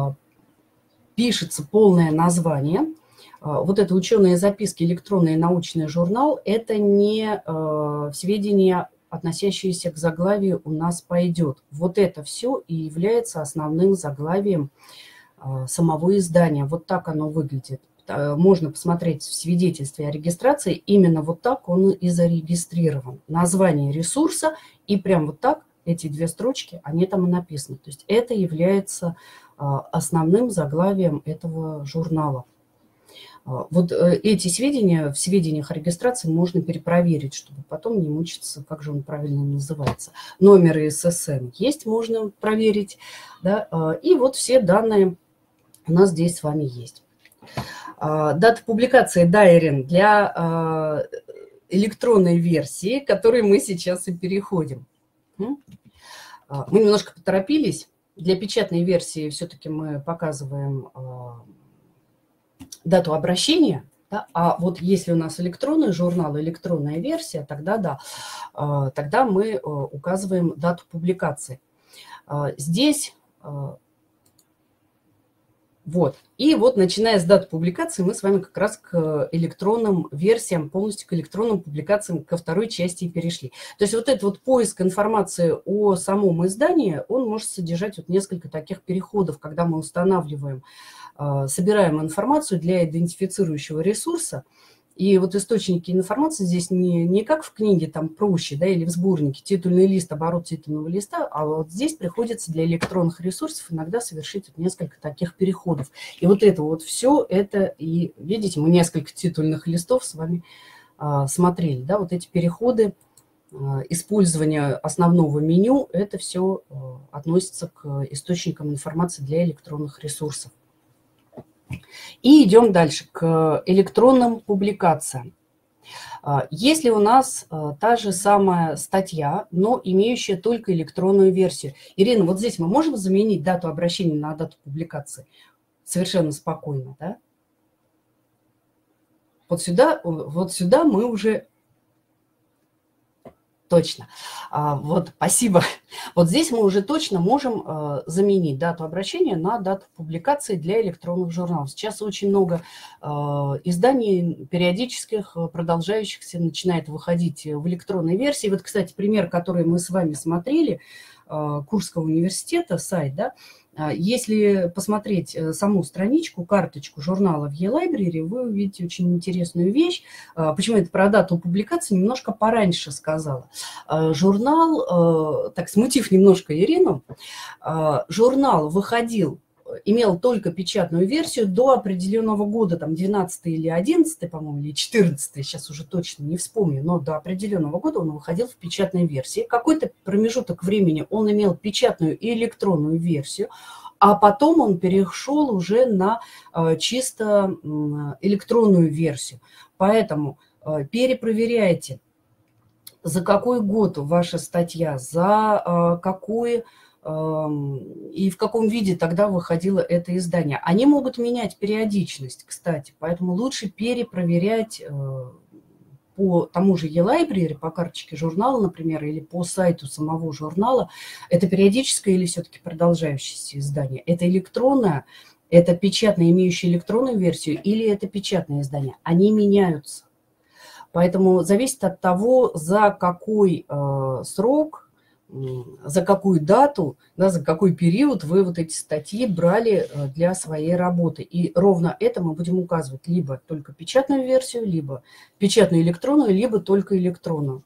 пишется полное название. Вот это ученые записки, электронный научный журнал, это не сведения, относящиеся к заглавию, у нас пойдет. Вот это все и является основным заглавием самого издания. Вот так оно выглядит. Можно посмотреть в свидетельстве о регистрации. Именно вот так он и зарегистрирован. Название ресурса и прям вот так эти две строчки, они там и написаны. То есть это является основным заглавием этого журнала. Вот эти сведения в сведениях о регистрации можно перепроверить, чтобы потом не мучиться, как же он правильно называется. Номер эс эс эн есть, можно проверить. Да? И вот все данные у нас здесь с вами есть. Дата публикации Дайрин для электронной версии, к которой мы сейчас и переходим. Мы немножко поторопились. Для печатной версии все-таки мы показываем дату обращения. Да? А вот если у нас электронный журнал, электронная версия, тогда да, тогда мы указываем дату публикации. Здесь... Вот. И вот, начиная с даты публикации, мы с вами как раз к электронным версиям, полностью к электронным публикациям, ко второй части и перешли. То есть вот этот вот поиск информации о самом издании, он может содержать вот несколько таких переходов, когда мы устанавливаем, собираем информацию для идентифицирующего ресурса, И вот источники информации здесь не, не как в книге там проще, да, или в сборнике титульный лист, оборот титульного листа, а вот здесь приходится для электронных ресурсов иногда совершить несколько таких переходов. И вот это вот все, это, и видите, мы несколько титульных листов с вами а, смотрели, да, вот эти переходы, а, использование основного меню, это все а, относится к источникам информации для электронных ресурсов. И идем дальше к электронным публикациям. Если у нас та же самая статья, но имеющая только электронную версию. Ирина, вот здесь мы можем заменить дату обращения на дату публикации? Совершенно спокойно, да? Вот сюда, вот сюда мы уже... Точно. Вот, спасибо. Вот здесь мы уже точно можем заменить дату обращения на дату публикации для электронных журналов. Сейчас очень много изданий периодических, продолжающихся, начинает выходить в электронной версии. Вот, кстати, пример, который мы с вами смотрели, Курского университета, сайт, да, если посмотреть саму страничку, карточку журнала в e-library, вы увидите очень интересную вещь. Почему это про дату публикации немножко пораньше сказала. Журнал, так смутив немножко Ирину, журнал выходил, имел только печатную версию до определенного года, там двенадцатый или одиннадцатый, по-моему, или четырнадцатый, сейчас уже точно не вспомню, но до определенного года он выходил в печатной версии. Какой-то промежуток времени он имел печатную и электронную версию, а потом он перешел уже на чисто электронную версию. Поэтому перепроверяйте, за какой год ваша статья, за какой... и в каком виде тогда выходило это издание. Они могут менять периодичность, кстати, поэтому лучше перепроверять по тому же e-library, по карточке журнала, например, или по сайту самого журнала, это периодическое или все-таки продолжающееся издание. Это электронное, это печатное, имеющее электронную версию, или это печатное издание. Они меняются. Поэтому зависит от того, за какой э, срок, за какую дату, да, за какой период вы вот эти статьи брали для своей работы. И ровно это мы будем указывать либо только печатную версию, либо печатную электронную, либо только электронную.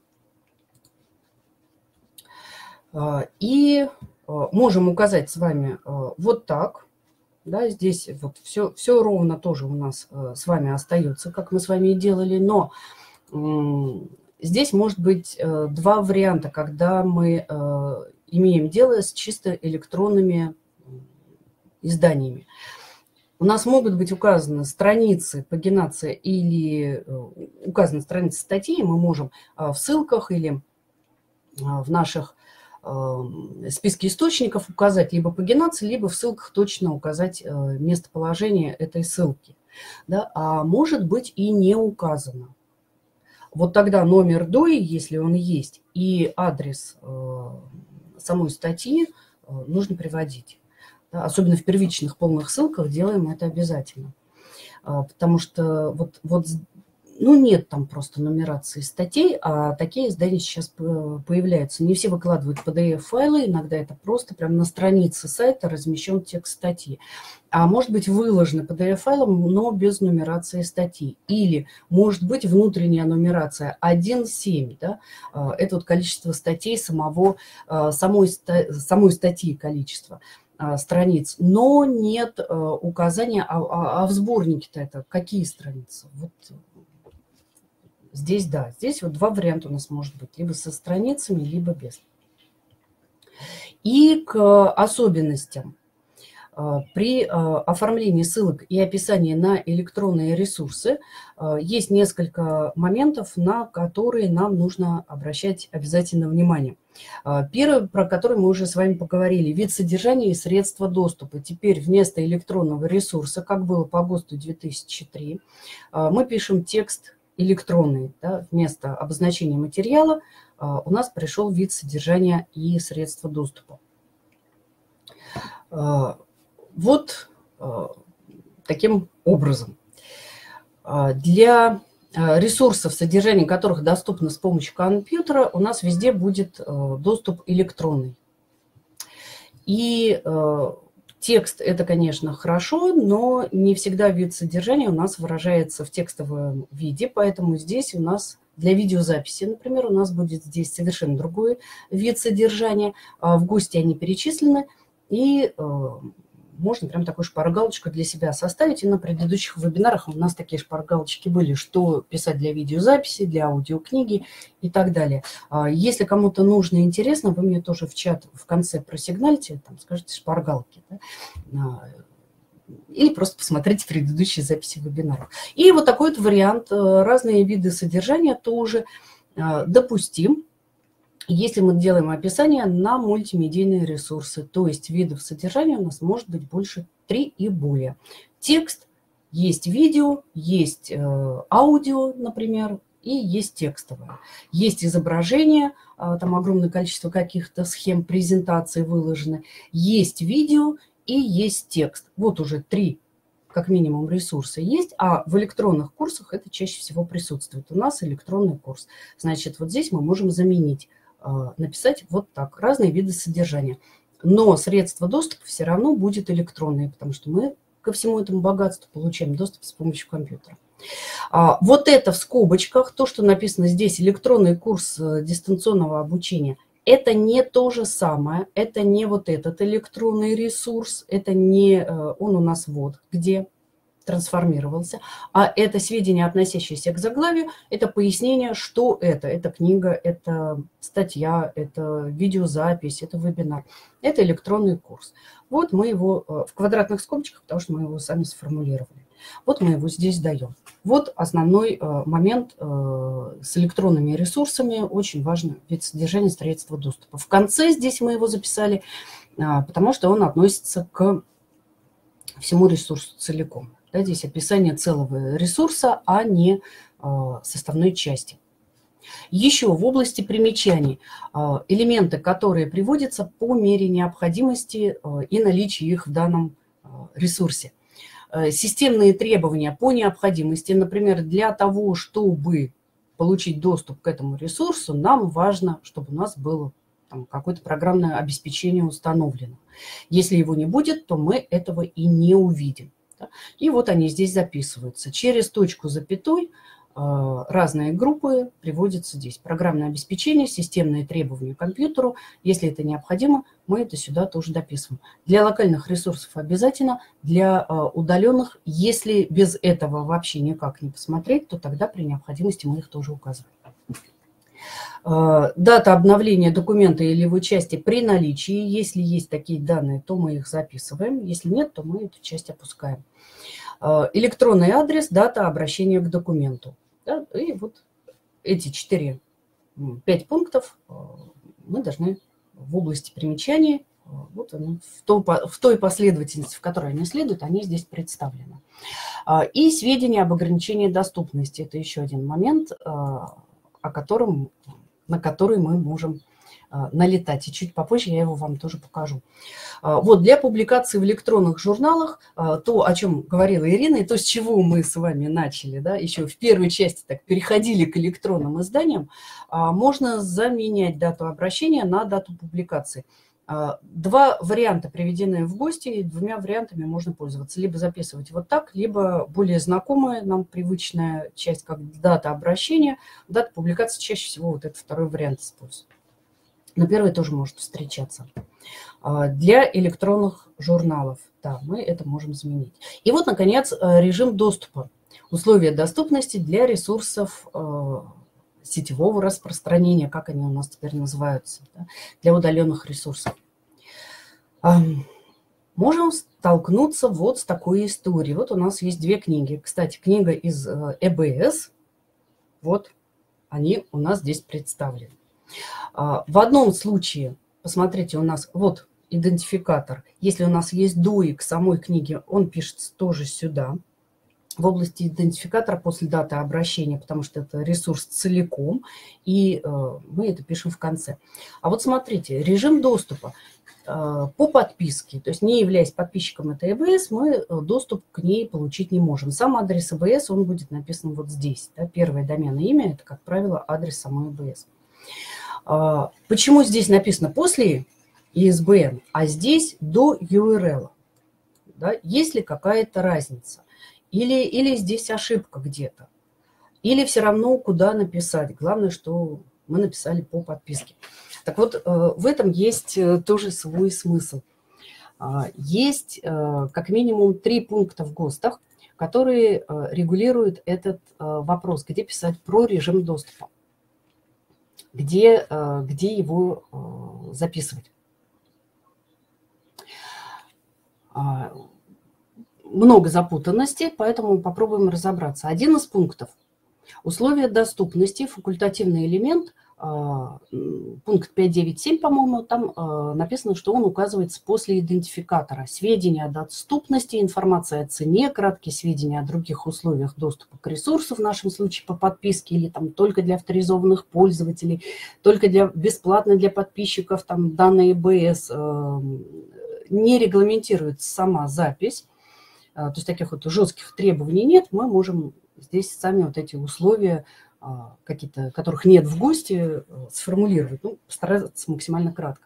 И можем указать с вами вот так. Да, здесь вот все, все ровно тоже у нас с вами остается, как мы с вами и делали, но... Здесь может быть два варианта, когда мы имеем дело с чисто электронными изданиями. У нас могут быть указаны страницы, пагинация или указаны страницы статьи, мы можем в ссылках или в наших списке источников указать либо пагинацию, либо в ссылках точно указать местоположение этой ссылки. Да? А может быть и не указано. Вот тогда номер ДОИ, если он есть, и адрес э, самой статьи э, нужно приводить. Да, особенно в первичных полных ссылках делаем это обязательно. А, потому что вот, вот, ну, нет там просто нумерации статей, а такие издания сейчас появляются. Не все выкладывают пи ди эф-файлы, иногда это просто прямо на странице сайта размещен текст статьи. А может быть выложено пи ди эф-файлом, но без нумерации статьи. Или может быть внутренняя нумерация один семь. Да? Это вот количество статей самого, самой, самой статьи, количество страниц. Но нет указания, а, а, а в сборнике-то это какие страницы? Вот здесь, да, здесь вот два варианта у нас может быть. Либо со страницами, либо без. И к особенностям. При оформлении ссылок и описании на электронные ресурсы есть несколько моментов, на которые нам нужно обращать обязательно внимание. Первый, про который мы уже с вами поговорили, вид содержания и средства доступа. Теперь вместо электронного ресурса, как было по ГОСТу две тысячи три, мы пишем текст электронный. Да, вместо обозначения материала у нас пришел вид содержания и средства доступа. Вот э, таким образом. Для ресурсов, содержание которых доступно с помощью компьютера, у нас везде будет э, доступ электронный. И э, Текст – это, конечно, хорошо, но не всегда вид содержания у нас выражается в текстовом виде, поэтому здесь у нас для видеозаписи, например, у нас будет здесь совершенно другой вид содержания. В гости они перечислены, и можно прям такую шпаргалочку для себя составить. И на предыдущих вебинарах у нас такие шпаргалочки были, что писать для видеозаписи, для аудиокниги и так далее. Если кому-то нужно и интересно, вы мне тоже в чат в конце просигнальте, там скажите шпаргалки, да? Или просто посмотрите предыдущие записи вебинаров. И вот такой вот вариант. Разные виды содержания тоже допустим, если мы делаем описание на мультимедийные ресурсы. То есть видов содержания у нас может быть больше три и более. Текст, есть видео, есть аудио, например, и есть текстовое. Есть изображение, там огромное количество каких-то схем презентации выложены. Есть видео и есть текст. Вот уже три, как минимум, ресурса есть, а в электронных курсах это чаще всего присутствует. У нас электронный курс. Значит, вот здесь мы можем заменить, написать вот так, разные виды содержания. Но средство доступа все равно будет электронное, потому что мы ко всему этому богатству получаем доступ с помощью компьютера. Вот это в скобочках, то, что написано здесь, электронный курс дистанционного обучения, это не то же самое, это не вот этот электронный ресурс, это не он у нас вот где трансформировался, а это сведения, относящиеся к заглавию, это пояснение, что это. Это книга, это статья, это видеозапись, это вебинар. Это электронный курс. Вот мы его в квадратных скобочках, потому что мы его сами сформулировали. Вот мы его здесь даем. Вот основной момент с электронными ресурсами. Очень важный вид содержания средства доступа. В конце здесь мы его записали, потому что он относится к всему ресурсу целиком. Да, здесь описание целого ресурса, а не составной части. Еще в области примечаний элементы, которые приводятся по мере необходимости и наличия их в данном ресурсе. Системные требования по необходимости, например, для того, чтобы получить доступ к этому ресурсу, нам важно, чтобы у нас было какое-то программное обеспечение установлено. Если его не будет, то мы этого и не увидим. И вот они здесь записываются. Через точку запятой разные группы приводятся здесь. Программное обеспечение, системные требования к компьютеру. Если это необходимо, мы это сюда тоже дописываем. Для локальных ресурсов обязательно, для удаленных, если без этого вообще никак не посмотреть, то тогда при необходимости мы их тоже указываем. Дата обновления документа или его части при наличии. Если есть такие данные, то мы их записываем. Если нет, то мы эту часть опускаем. Электронный адрес, дата обращения к документу. Да, и вот эти четыре, пять пунктов мы должны в области примечаний, вот они, в, той, в той последовательности, в которой они следуют, они здесь представлены. И сведения об ограничении доступности. Это еще один момент, о котором, на который мы можем налетать. И чуть попозже я его вам тоже покажу. Вот для публикации в электронных журналах, то, о чем говорила Ирина, и то, с чего мы с вами начали, да, еще в первой части так переходили к электронным изданиям, можно заменять дату обращения на дату публикации. Два варианта приведены в гости, и двумя вариантами можно пользоваться. Либо записывать вот так, либо более знакомая нам привычная часть, как дата обращения. Дата публикации чаще всего вот этот второй вариант используют. Но первый тоже может встречаться. Для электронных журналов, да, мы это можем заменить. И вот, наконец, режим доступа. Условия доступности для ресурсов сетевого распространения, как они у нас теперь называются, да, для удаленных ресурсов. Можем столкнуться вот с такой историей. Вот у нас есть две книги. Кстати, книга из э бэ эс, вот они у нас здесь представлены. В одном случае, посмотрите, у нас вот идентификатор. Если у нас есть дуи к самой книге, он пишется тоже сюда. В области идентификатора после даты обращения, потому что это ресурс целиком, и э, мы это пишем в конце. А вот смотрите, режим доступа э, по подписке, то есть не являясь подписчиком этой э бэ эс, мы доступ к ней получить не можем. Сам адрес э бэ эс, он будет написан вот здесь. Да, первое доменное имя, это, как правило, адрес самой э бэ эс. Почему здесь написано после и эс бэ эн, а здесь до ю ар эл? Да? Есть ли какая-то разница? Или, или здесь ошибка где-то? Или все равно куда написать? Главное, что мы написали по подписке. Так вот, в этом есть тоже свой смысл. Есть как минимум три пункта в ГОСТах, которые регулируют этот вопрос, где писать про режим доступа, где, где его записывать. Много запутанности, поэтому попробуем разобраться. Один из пунктов. Условия доступности, факультативный элемент, пункт пять девять семь, по-моему, там написано, что он указывается после идентификатора. Сведения о доступности, информация о цене, краткие сведения о других условиях доступа к ресурсу, в нашем случае по подписке, или там только для авторизованных пользователей, только для, бесплатно для подписчиков, там данные и бэ эс, не регламентирует сама запись. То есть таких вот жестких требований нет, мы можем здесь сами вот эти условия, какие-то, которых нет в ГОСТе, сформулировать, ну, постараться максимально кратко.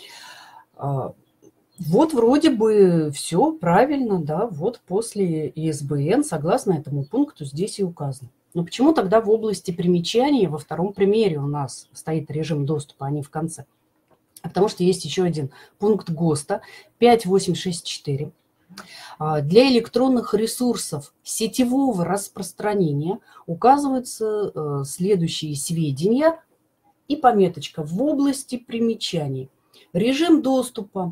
Вот вроде бы все правильно, да, вот после и эс бэ эн, согласно этому пункту, здесь и указано. Но почему тогда в области примечаний во втором примере у нас стоит режим доступа, а не в конце? Потому что есть еще один пункт ГОСТа пять восемь шесть четыре. Для электронных ресурсов сетевого распространения указываются следующие сведения и пометочка в области примечаний. Режим доступа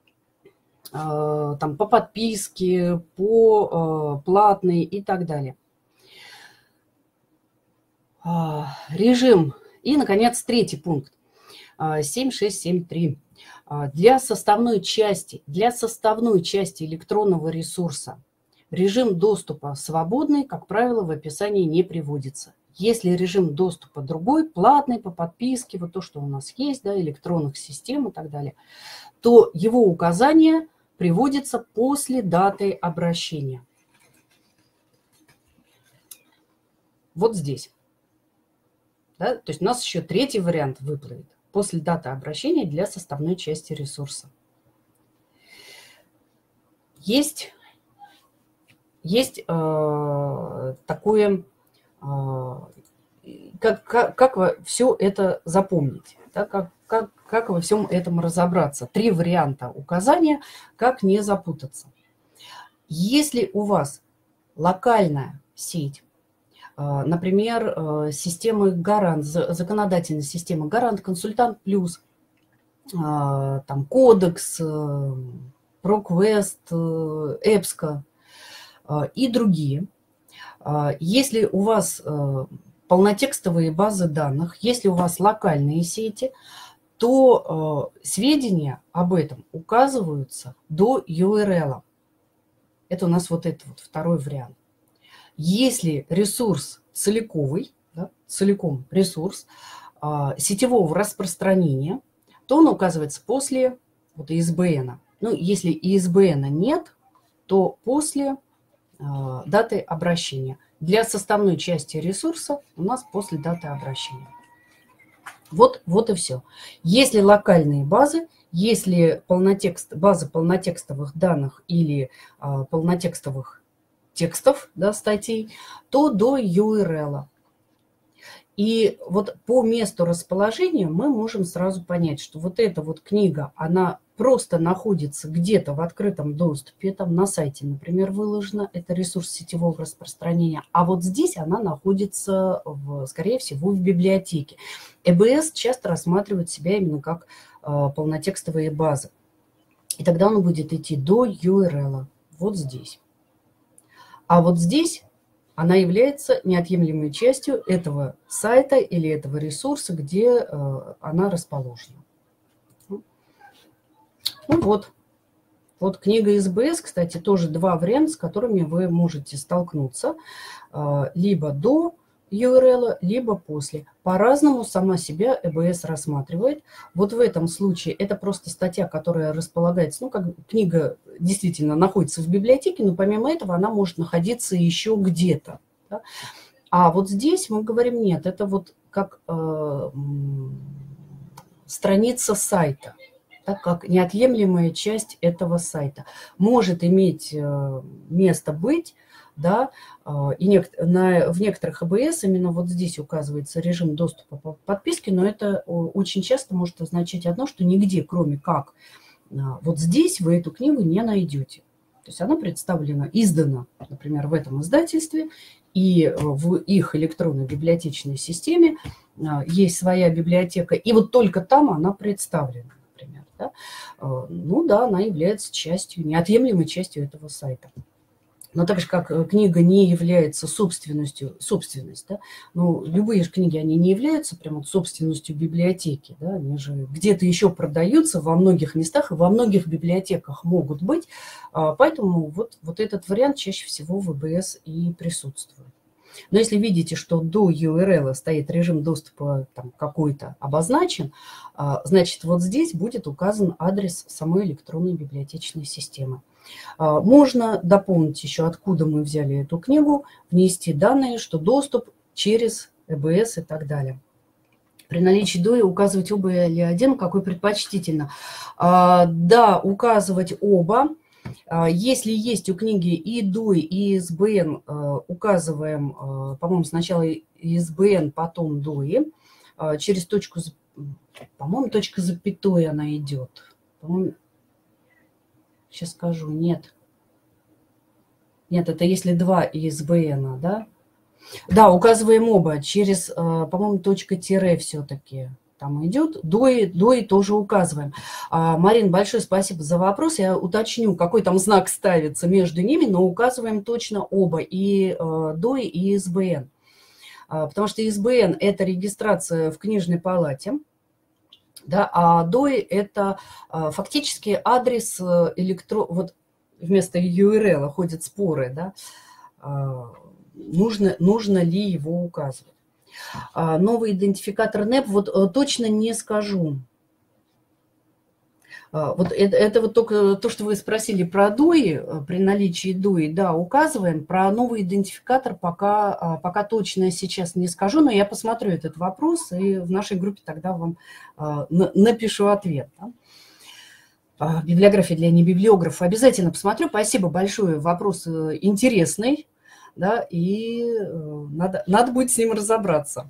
там, по подписке, по платной и так далее. Режим. И, наконец, третий пункт. семь шесть семь три. Для составной части, для составной части электронного ресурса режим доступа свободный, как правило, в описании не приводится. Если режим доступа другой, платный, по подписке, вот то, что у нас есть, да, электронных систем и так далее, то его указание приводится после даты обращения. Вот здесь. Да? То есть у нас еще третий вариант выплывет. После даты обращения для составной части ресурса. Есть, есть э, такое, э, как, как, как все это запомнить, да, как, как, как во всем этом разобраться. Три варианта указания, как не запутаться. Если у вас локальная сеть, например, системы Гарант, законодательная система Гарант, Консультант Плюс, там Кодекс, ProQuest, EBSCO и другие. Если у вас полнотекстовые базы данных, если у вас локальные сети, то сведения об этом указываются до ю ар эл. Это у нас вот это вот второй вариант. Если ресурс целиковый, да, целиком ресурс а, сетевого распространения, то он указывается после вот, и эс бэ эн. Ну, если и эс бэ эн нет, то после а, даты обращения. Для составной части ресурса у нас после даты обращения. Вот, вот и все. Если локальные базы, если полнотекст, база полнотекстовых данных или а, полнотекстовых текстов, да, статей, то до ю ар эл. И вот по месту расположения мы можем сразу понять, что вот эта вот книга, она просто находится где-то в открытом доступе, там на сайте, например, выложена, это ресурс сетевого распространения, а вот здесь она находится, в, скорее всего, в библиотеке. и бэ эс часто рассматривает себя именно как э, полнотекстовые базы. И тогда он будет идти до ю ар эл, вот здесь. А вот здесь она является неотъемлемой частью этого сайта или этого ресурса, где э, она расположена. Ну вот. Вот книга эс бэ эс, кстати, тоже два варианта, с которыми вы можете столкнуться. Э, либо до ю ар эл, либо после. По-разному сама себя и бэ эс рассматривает. Вот в этом случае это просто статья, которая располагается, ну, как книга действительно находится в библиотеке, но помимо этого она может находиться еще где-то. Да? А вот здесь мы говорим, нет, это вот как э, страница сайта. так как неотъемлемая часть этого сайта. Может иметь место быть, да, и нек на, в некоторых АБС именно вот здесь указывается режим доступа по подписке, но это очень часто может означать одно, что нигде, кроме как вот здесь, вы эту книгу не найдете. То есть она представлена, издана, например, в этом издательстве, и в их электронной библиотечной системе есть своя библиотека, и вот только там она представлена. Да? Ну да, она является частью, неотъемлемой частью этого сайта. Но так же, как книга не является собственностью, собственность, да? Ну, любые же книги, они не являются прямо собственностью библиотеки, да? Они же где-то еще продаются во многих местах, и во многих библиотеках могут быть, поэтому вот, вот этот вариант чаще всего в АБС и присутствует. Но если видите, что до ю ар эл стоит режим доступа какой-то обозначен, значит, вот здесь будет указан адрес самой электронной библиотечной системы. Можно дополнить еще, откуда мы взяли эту книгу, внести данные, что доступ через АБС и так далее. При наличии ДОИ указывать оба или один, какой предпочтительно. Да, указывать оба. Если есть у книги и ДОИ, и ай эс би эн, указываем, по-моему, сначала ай эс би эн, потом ДОИ. Через точку, по-моему, точка запятой она идет. Сейчас скажу, нет. Нет, это если два ай эс би эн, да? Да, указываем оба. Через, по-моему, точка тире все-таки там идет. ДОИ, ДОИ тоже указываем. Марин, большое спасибо за вопрос. Я уточню, какой там знак ставится между ними, но указываем точно оба, и ДОИ, и ай эс би эн. Потому что ай эс би эн – это регистрация в книжной палате, да, а ДОИ – это фактически адрес электро... Вот вместо ю ар эл ходят споры, да, нужно, нужно ли его указывать. Новый идентификатор нэп, вот точно не скажу. Вот это, это вот только то, что вы спросили про ДОИ, при наличии ДОИ, да, указываем. Про новый идентификатор пока, пока точно сейчас не скажу, но я посмотрю этот вопрос и в нашей группе тогда вам напишу ответ. Да. Библиография для небиблиографов. Обязательно посмотрю. Спасибо большое. Вопрос интересный. Да, и надо, надо будет с ним разобраться.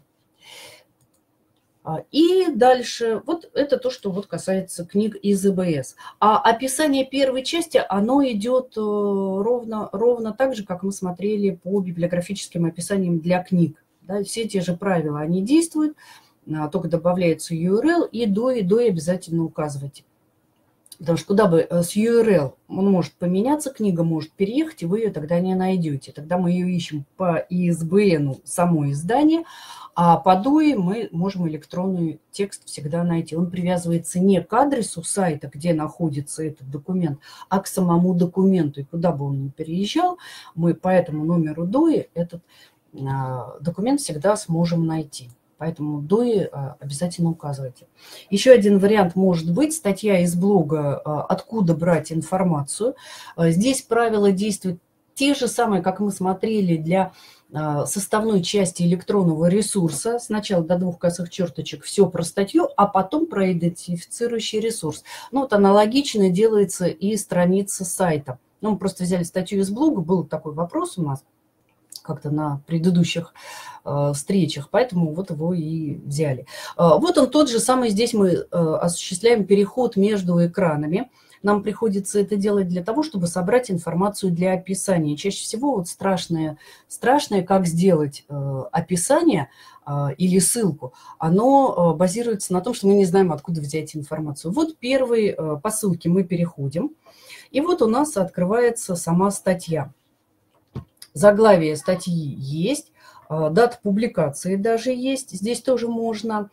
И дальше, вот это то, что вот касается книг из АБС. А описание первой части, оно идет ровно, ровно так же, как мы смотрели по библиографическим описаниям для книг. Да, все те же правила, они действуют, только добавляется ю ар эл, и ДОИ, ДОИ обязательно указывайте. Потому что куда бы с ю ар эл он может поменяться, книга может переехать, и вы ее тогда не найдете. Тогда мы ее ищем по ай эс би эн само издание, а по ДОИ мы можем электронный текст всегда найти. Он привязывается не к адресу сайта, где находится этот документ, а к самому документу. И куда бы он ни переезжал, мы по этому номеру ДОИ этот документ всегда сможем найти. Поэтому ДОИ обязательно указывайте. Еще один вариант может быть статья из блога «Откуда брать информацию». Здесь правила действуют те же самые, как мы смотрели для составной части электронного ресурса. Сначала до двух косых черточек все про статью, а потом про идентифицирующий ресурс. Ну, вот аналогично делается и страница сайта. Ну, мы просто взяли статью из блога, был такой вопрос у нас как-то на предыдущих э, встречах, поэтому вот его и взяли. Э, вот он тот же самый, здесь мы э, осуществляем переход между экранами. Нам приходится это делать для того, чтобы собрать информацию для описания. Чаще всего вот страшное, страшное как сделать э, описание э, или ссылку, оно э, базируется на том, что мы не знаем, откуда взять информацию. Вот первый э, по ссылке мы переходим, и вот у нас открывается сама статья. Заглавие статьи есть, дата публикации даже есть. Здесь тоже можно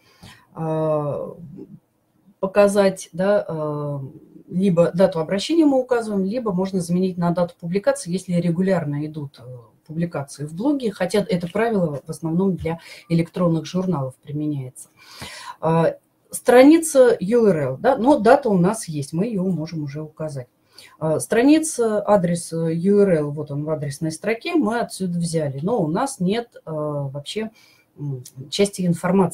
показать, да, либо дату обращения мы указываем, либо можно заменить на дату публикации, если регулярно идут публикации в блоге, хотя это правило в основном для электронных журналов применяется. Страница ю ар эл, да, но дата у нас есть, мы ее можем уже указать. Страница, адрес ю ар эл, вот он в адресной строке, мы отсюда взяли, но у нас нет э, вообще части информации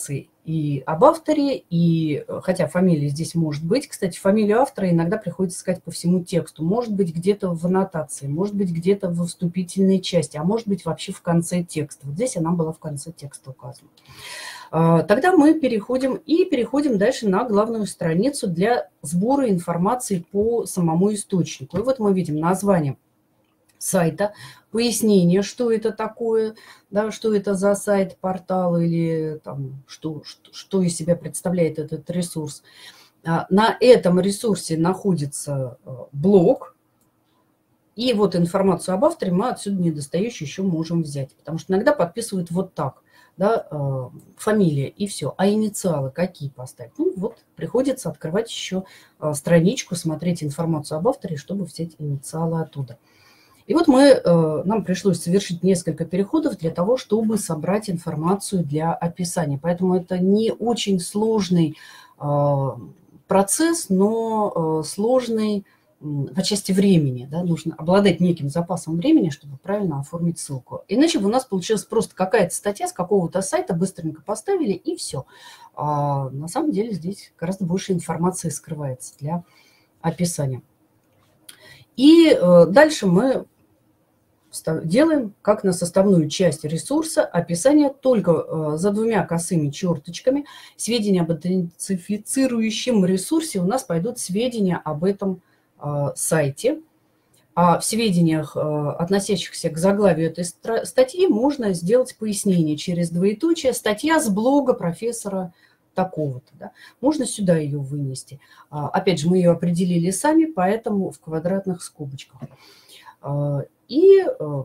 и об авторе, и, хотя фамилия здесь может быть, кстати, фамилию автора иногда приходится искать по всему тексту, может быть где-то в аннотации, может быть где-то во вступительной части, а может быть вообще в конце текста. Вот здесь она была в конце текста указана. Тогда мы переходим и переходим дальше на главную страницу для сбора информации по самому источнику. И вот мы видим название сайта, пояснение, что это такое, да, что это за сайт, портал или там, что, что, что из себя представляет этот ресурс. На этом ресурсе находится блог, и вот информацию об авторе мы отсюда недостающую еще можем взять, потому что иногда подписывают вот так, да, фамилия и все, а инициалы какие поставить? Ну вот приходится открывать еще страничку, смотреть информацию об авторе, чтобы взять инициалы оттуда. И вот мы, нам пришлось совершить несколько переходов для того, чтобы собрать информацию для описания. Поэтому это не очень сложный процесс, но сложный по части времени. Да? Нужно обладать неким запасом времени, чтобы правильно оформить ссылку. Иначе бы у нас получилась просто какая-то статья с какого-то сайта, быстренько поставили, и все. А на самом деле здесь гораздо больше информации скрывается для описания. И дальше мы делаем, как на составную часть ресурса, описание только за двумя косыми черточками. Сведения об идентифицирующем ресурсе у нас пойдут сведения об этом сайте. А в сведениях, относящихся к заглавию этой статьи, можно сделать пояснение через двоеточие. Статья с блога профессора такого-то. Да? Можно сюда ее вынести. Опять же, мы ее определили сами, поэтому в квадратных скобочках. И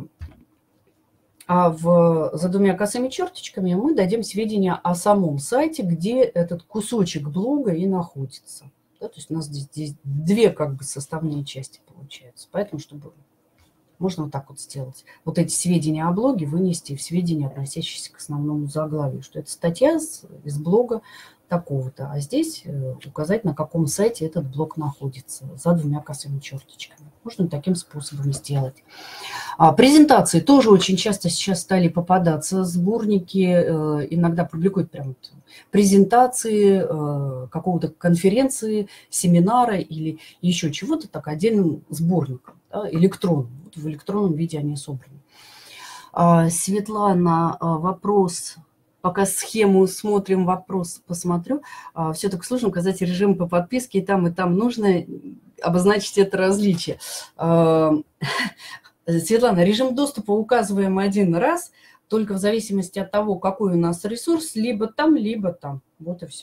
а в, за двумя косыми черточками мы дадим сведения о самом сайте, где этот кусочек блога и находится. Да, то есть у нас здесь, здесь две как бы составные части получаются. Поэтому, чтобы можно вот так вот сделать. Вот эти сведения о блоге вынести в сведения, относящиеся к основному заглавию. Что это статья из блога такого-то. А здесь указать, на каком сайте этот блог находится. За двумя косыми черточками. Можно таким способом сделать. А, презентации тоже очень часто сейчас стали попадаться. Сборники э, иногда публикуют прям вот презентации э, какого-то конференции, семинара или еще чего-то так отдельным сборником, да, электронным. Вот в электронном виде они собраны. А, Светлана, вопрос. Пока схему смотрим, вопрос посмотрю. А, все так сложно указать режим по подписке, и там, и там нужно обозначить это различие. А, Светлана, режим доступа указываем один раз, только в зависимости от того, какой у нас ресурс, либо там, либо там. Вот и все.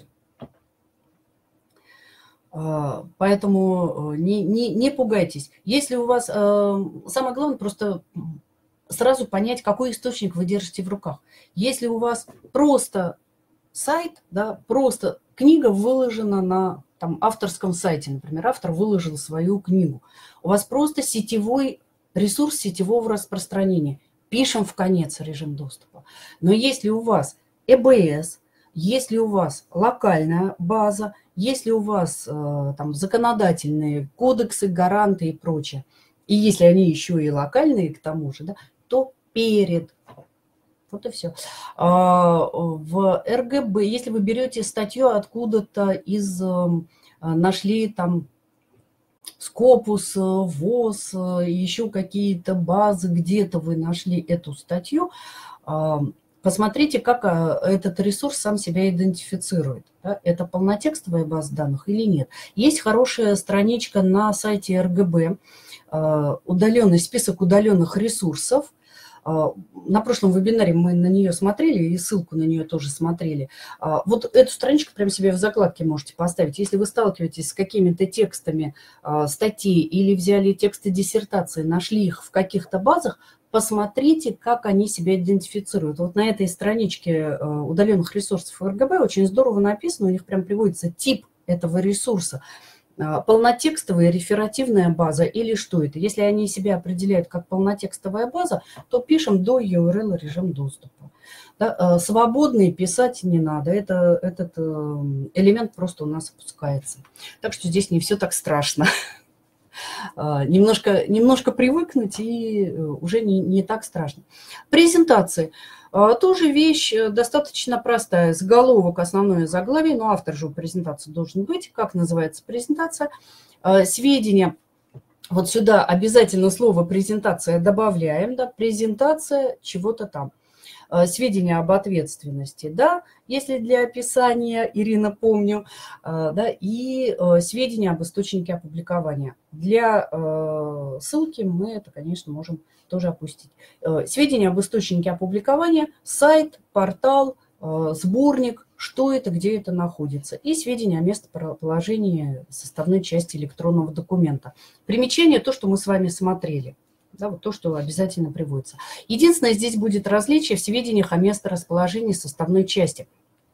Поэтому не, не, не пугайтесь. Если у вас... Самое главное просто сразу понять, какой источник вы держите в руках. Если у вас просто сайт, да, просто книга выложена на там, авторском сайте, например, автор выложил свою книгу, у вас просто сетевой ресурс сетевого распространения. Пишем в конец режим доступа. Но если у вас и бэ эс, если у вас локальная база, если у вас э, там, законодательные кодексы, гаранты и прочее, и если они еще и локальные к тому же, да, то перед. Вот и все. А, в эр гэ бэ, если вы берете статью откуда-то из, нашли там Scopus, ВОЗ, еще какие-то базы, где-то вы нашли эту статью, посмотрите, как этот ресурс сам себя идентифицирует. Да? Это полнотекстовая база данных или нет. Есть хорошая страничка на сайте эр гэ бэ, удаленный список удаленных ресурсов. На прошлом вебинаре мы на нее смотрели, и ссылку на нее тоже смотрели. Вот эту страничку прямо себе в закладке можете поставить. Если вы сталкиваетесь с какими-то текстами статей или взяли тексты диссертации, нашли их в каких-то базах, посмотрите, как они себя идентифицируют. Вот на этой страничке удаленных ресурсов эр гэ бэ очень здорово написано, у них прям приводится тип этого ресурса. Полнотекстовая реферативная база или что это? Если они себя определяют как полнотекстовая база, то пишем до ю ар эл режим доступа. Да, свободный писать не надо, это, этот элемент просто у нас опускается. Так что здесь не все так страшно. Немножко, немножко привыкнуть, и уже не, не так страшно. Презентации. Тоже вещь достаточно простая. Заголовок, основное заглавие, но автор же у презентации должен быть. Как называется презентация? Сведения. Вот сюда обязательно слово «презентация» добавляем. Да, презентация чего-то там. Сведения об ответственности, да, если для описания, Ирина, помню, да, и сведения об источнике опубликования. Для ссылки мы это, конечно, можем тоже опустить. Сведения об источнике опубликования, сайт, портал, сборник, что это, где это находится, и сведения о местоположении составной части электронного документа. Примечание – то, что мы с вами смотрели. Да, вот то, что обязательно приводится. Единственное, здесь будет различие в сведениях о месторасположении составной части.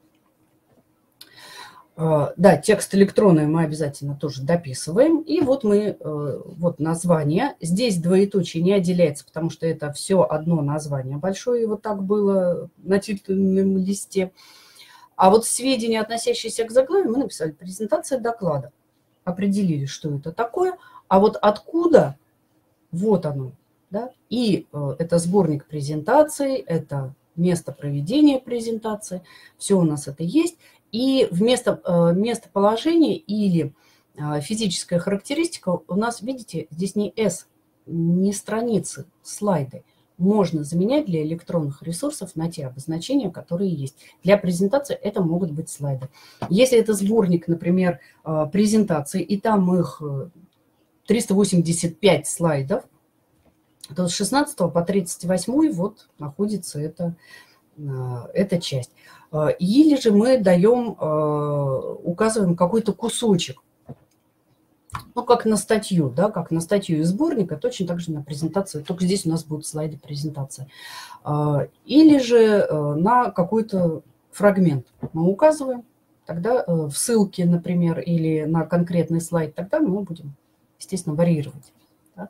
Да, текст электронный мы обязательно тоже дописываем. И вот мы, вот название. Здесь двоеточие не отделяется, потому что это все одно название большое. И вот так было на титульном листе. А вот сведения, относящиеся к заглавию, мы написали презентация доклада. Определили, что это такое. А вот откуда... Вот оно, да, и э, это сборник презентаций, это место проведения презентации, все у нас это есть. И вместо э, местоположения или э, физическая характеристика у нас, видите, здесь не S, не страницы, слайды. Можно заменять для электронных ресурсов на те обозначения, которые есть. Для презентации это могут быть слайды. Если это сборник, например, э, презентаций, и там их... триста восемьдесят пять слайдов, то с шестнадцатого по тридцать восьмой вот находится эта, эта часть. Или же мы даем, указываем какой-то кусочек, ну, как на статью, да, как на статью из сборника, точно так же на презентацию, только здесь у нас будут слайды презентации. Или же на какой-то фрагмент мы указываем, тогда в ссылке, например, или на конкретный слайд, тогда мы будем, естественно, варьировать. Да.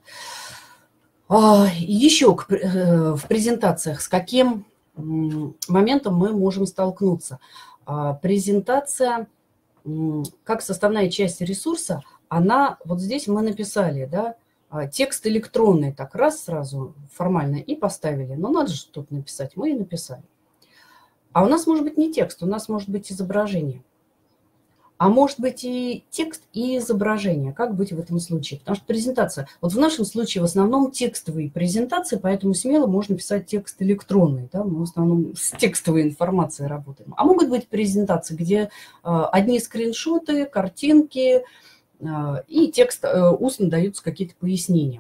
Еще в презентациях с каким моментом мы можем столкнуться? Презентация как составная часть ресурса, она, вот здесь мы написали, да, текст электронный, так раз сразу формально и поставили. Но надо же тут написать, мы и написали. А у нас может быть не текст, у нас может быть изображение. А может быть и текст, и изображение. Как быть в этом случае? Потому что презентация... Вот в нашем случае в основном текстовые презентации, поэтому смело можно писать текст электронный. Да? Мы в основном с текстовой информацией работаем. А могут быть презентации, где э, одни скриншоты, картинки э, и текст э, устно даются какие-то пояснения.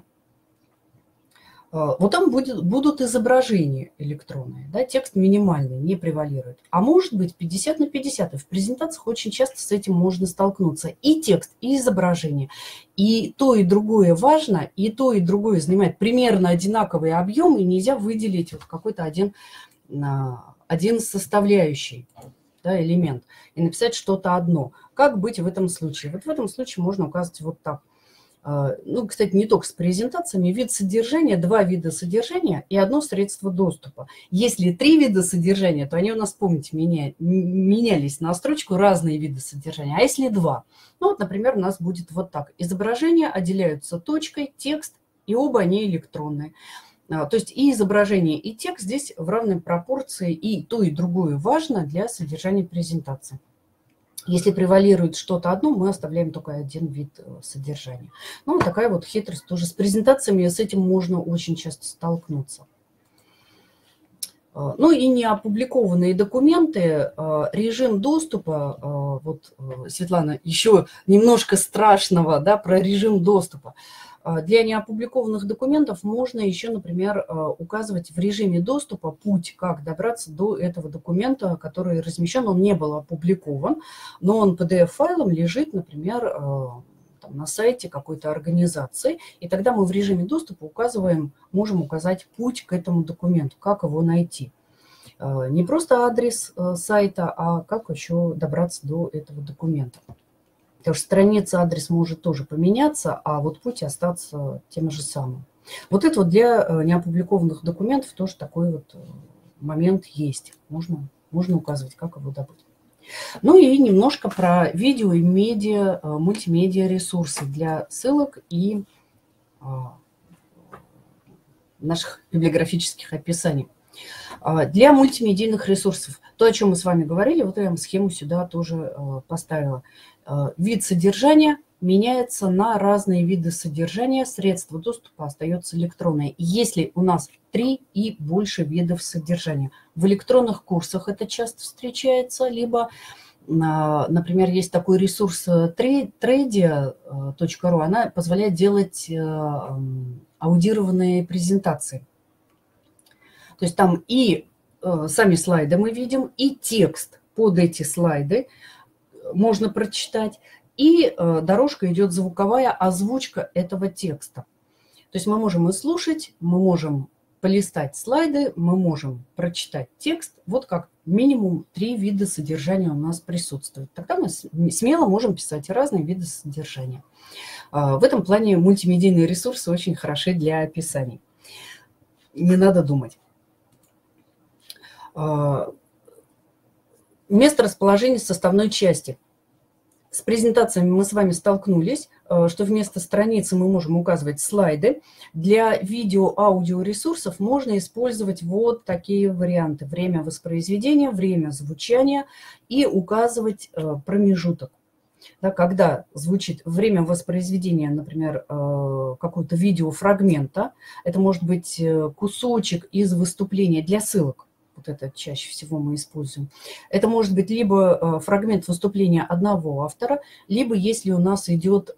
Вот там будет, будут изображения электронные, да, текст минимальный, не превалирует. А может быть пятьдесят на пятьдесят. И в презентациях очень часто с этим можно столкнуться. И текст, и изображение. И то, и другое важно, и то, и другое занимает примерно одинаковый объем, и нельзя выделить вот какой-то один, один составляющий, да, элемент и написать что-то одно. Как быть в этом случае? Вот в этом случае можно указать вот так. Ну, кстати, не только с презентациями. Вид содержания, два вида содержания и одно средство доступа. Если три вида содержания, то они у нас, помните, меня, менялись на строчку разные виды содержания. А если два? Ну, вот, например, у нас будет вот так. Изображения отделяются точкой, текст, и оба они электронные. То есть и изображение, и текст здесь в равной пропорции, и то, и другое важно для содержания презентации. Если превалирует что-то одно, мы оставляем только один вид содержания. Ну, вот такая вот хитрость тоже. С презентациями с этим можно очень часто столкнуться. Ну и неопубликованные документы, режим доступа, вот, Светлана, еще немножко страшного, да, про режим доступа. Для неопубликованных документов можно еще, например, указывать в режиме доступа путь, как добраться до этого документа, который размещен, он не был опубликован, но он пи ди эф-файлом лежит, например, там, на сайте какой-то организации, и тогда мы в режиме доступа указываем, можем указать путь к этому документу, как его найти. Не просто адрес сайта, а как еще добраться до этого документа. Потому что страница, адрес может тоже поменяться, а вот путь остаться тем же самым. Вот это вот для неопубликованных документов тоже такой вот момент есть. Можно, можно указывать, как его добыть. Ну и немножко про видео и медиа, мультимедиа ресурсы для ссылок и наших библиографических описаний. Для мультимедийных ресурсов, то, о чем мы с вами говорили, вот я вам схему сюда тоже поставила. Вид содержания меняется на разные виды содержания, средство доступа остается электронное. Если у нас три и больше видов содержания. В электронных курсах это часто встречается, либо, например, есть такой ресурс трейдия точка ру, она позволяет делать аудированные презентации. То есть там и э, сами слайды мы видим, и текст под эти слайды можно прочитать, и э, дорожка идет звуковая озвучка этого текста. То есть мы можем и слушать, мы можем полистать слайды, мы можем прочитать текст. Вот как минимум три вида содержания у нас присутствуют. Тогда мы смело можем писать разные виды содержания. Э, в этом плане мультимедийные ресурсы очень хороши для описаний. Не надо думать. Место расположения составной части. С презентациями мы с вами столкнулись, что вместо страницы мы можем указывать слайды. Для видео-аудиоресурсов можно использовать вот такие варианты. Время воспроизведения, время звучания и указывать промежуток. Да, когда звучит время воспроизведения, например, какого-то видеофрагмента, это может быть кусочек из выступления для ссылок. Вот это чаще всего мы используем. Это может быть либо фрагмент выступления одного автора, либо если у нас идет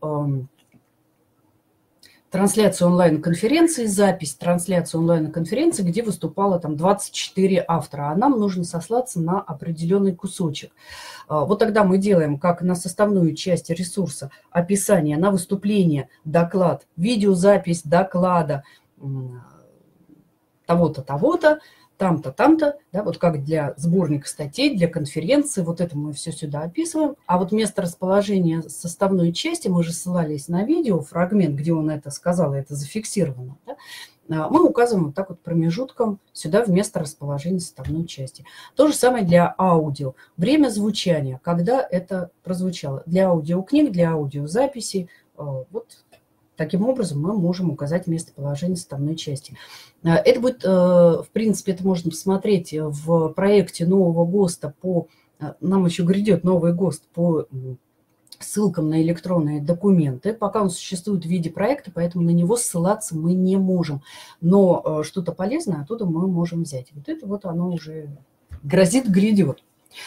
трансляция онлайн-конференции, запись трансляции онлайн-конференции, где выступало там двадцать четыре автора, а нам нужно сослаться на определенный кусочек. Вот тогда мы делаем как на составную часть ресурса описание на выступление, доклад, видеозапись доклада того-то, того-то, там-то, там-то, да, вот как для сборника статей, для конференции, вот это мы все сюда описываем. А вот место расположения составной части, мы же ссылались на видео, фрагмент, где он это сказал, это зафиксировано, да, мы указываем вот так вот промежутком сюда в место расположения составной части. То же самое для аудио. Время звучания, когда это прозвучало. Для аудиокниг, для аудиозаписи, вот таким образом мы можем указать местоположение составной части. Это будет, в принципе, это можно посмотреть в проекте нового ГОСТа по, нам еще грядет новый ГОСТ по ссылкам на электронные документы. Пока он существует в виде проекта, поэтому на него ссылаться мы не можем. Но что-то полезное оттуда мы можем взять. Вот это вот оно уже грозит, грядет.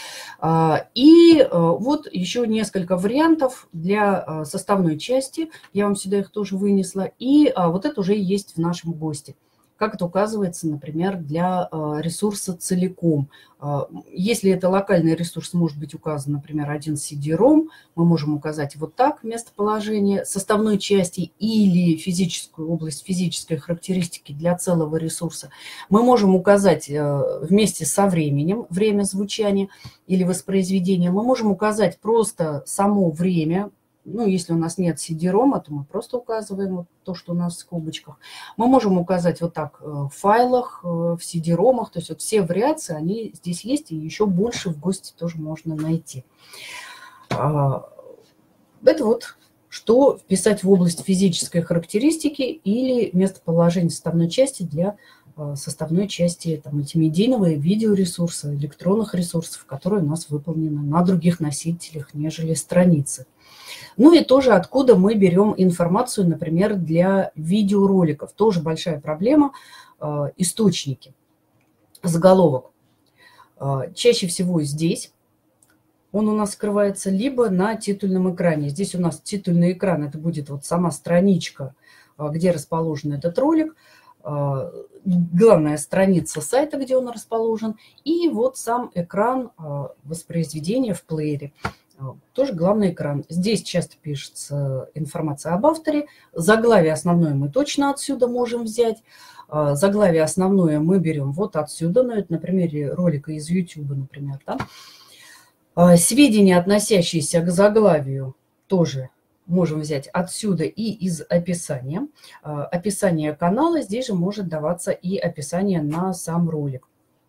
И вот еще несколько вариантов для составной части. Я вам сюда их тоже вынесла. И вот это уже есть в нашем ГОСТе. Как это указывается, например, для ресурса целиком. Если это локальный ресурс, может быть указан, например, один си ди ром, мы можем указать вот так местоположение составной части или физическую область, физической характеристики для целого ресурса. Мы можем указать вместе со временем, время звучания или воспроизведения. Мы можем указать просто само время. Ну, если у нас нет си ди рома, то мы просто указываем вот то, что у нас в скобочках. Мы можем указать вот так в файлах, в си ди ромах. То есть вот все вариации, они здесь есть, и еще больше в ГОСТе тоже можно найти. Это вот что вписать в область физической характеристики или местоположение составной части для составной части там, мультимедийного и видеоресурса, электронных ресурсов, которые у нас выполнены на других носителях, нежели страницы. Ну и тоже откуда мы берем информацию, например, для видеороликов. Тоже большая проблема. Источники. Заголовок. Чаще всего здесь он у нас скрывается либо на титульном экране. Здесь у нас титульный экран, это будет вот сама страничка, где расположен этот ролик. Главная страница сайта, где он расположен. И вот сам экран воспроизведения в плеере. Тоже главный экран. Здесь часто пишется информация об авторе. Заглавие основное мы точно отсюда можем взять. Заглавие основное мы берем вот отсюда, ну, это на примере ролика из YouTube, например. Да? Сведения, относящиеся к заглавию, тоже можем взять отсюда и из описания. Описание канала, здесь же может даваться и описание на сам ролик.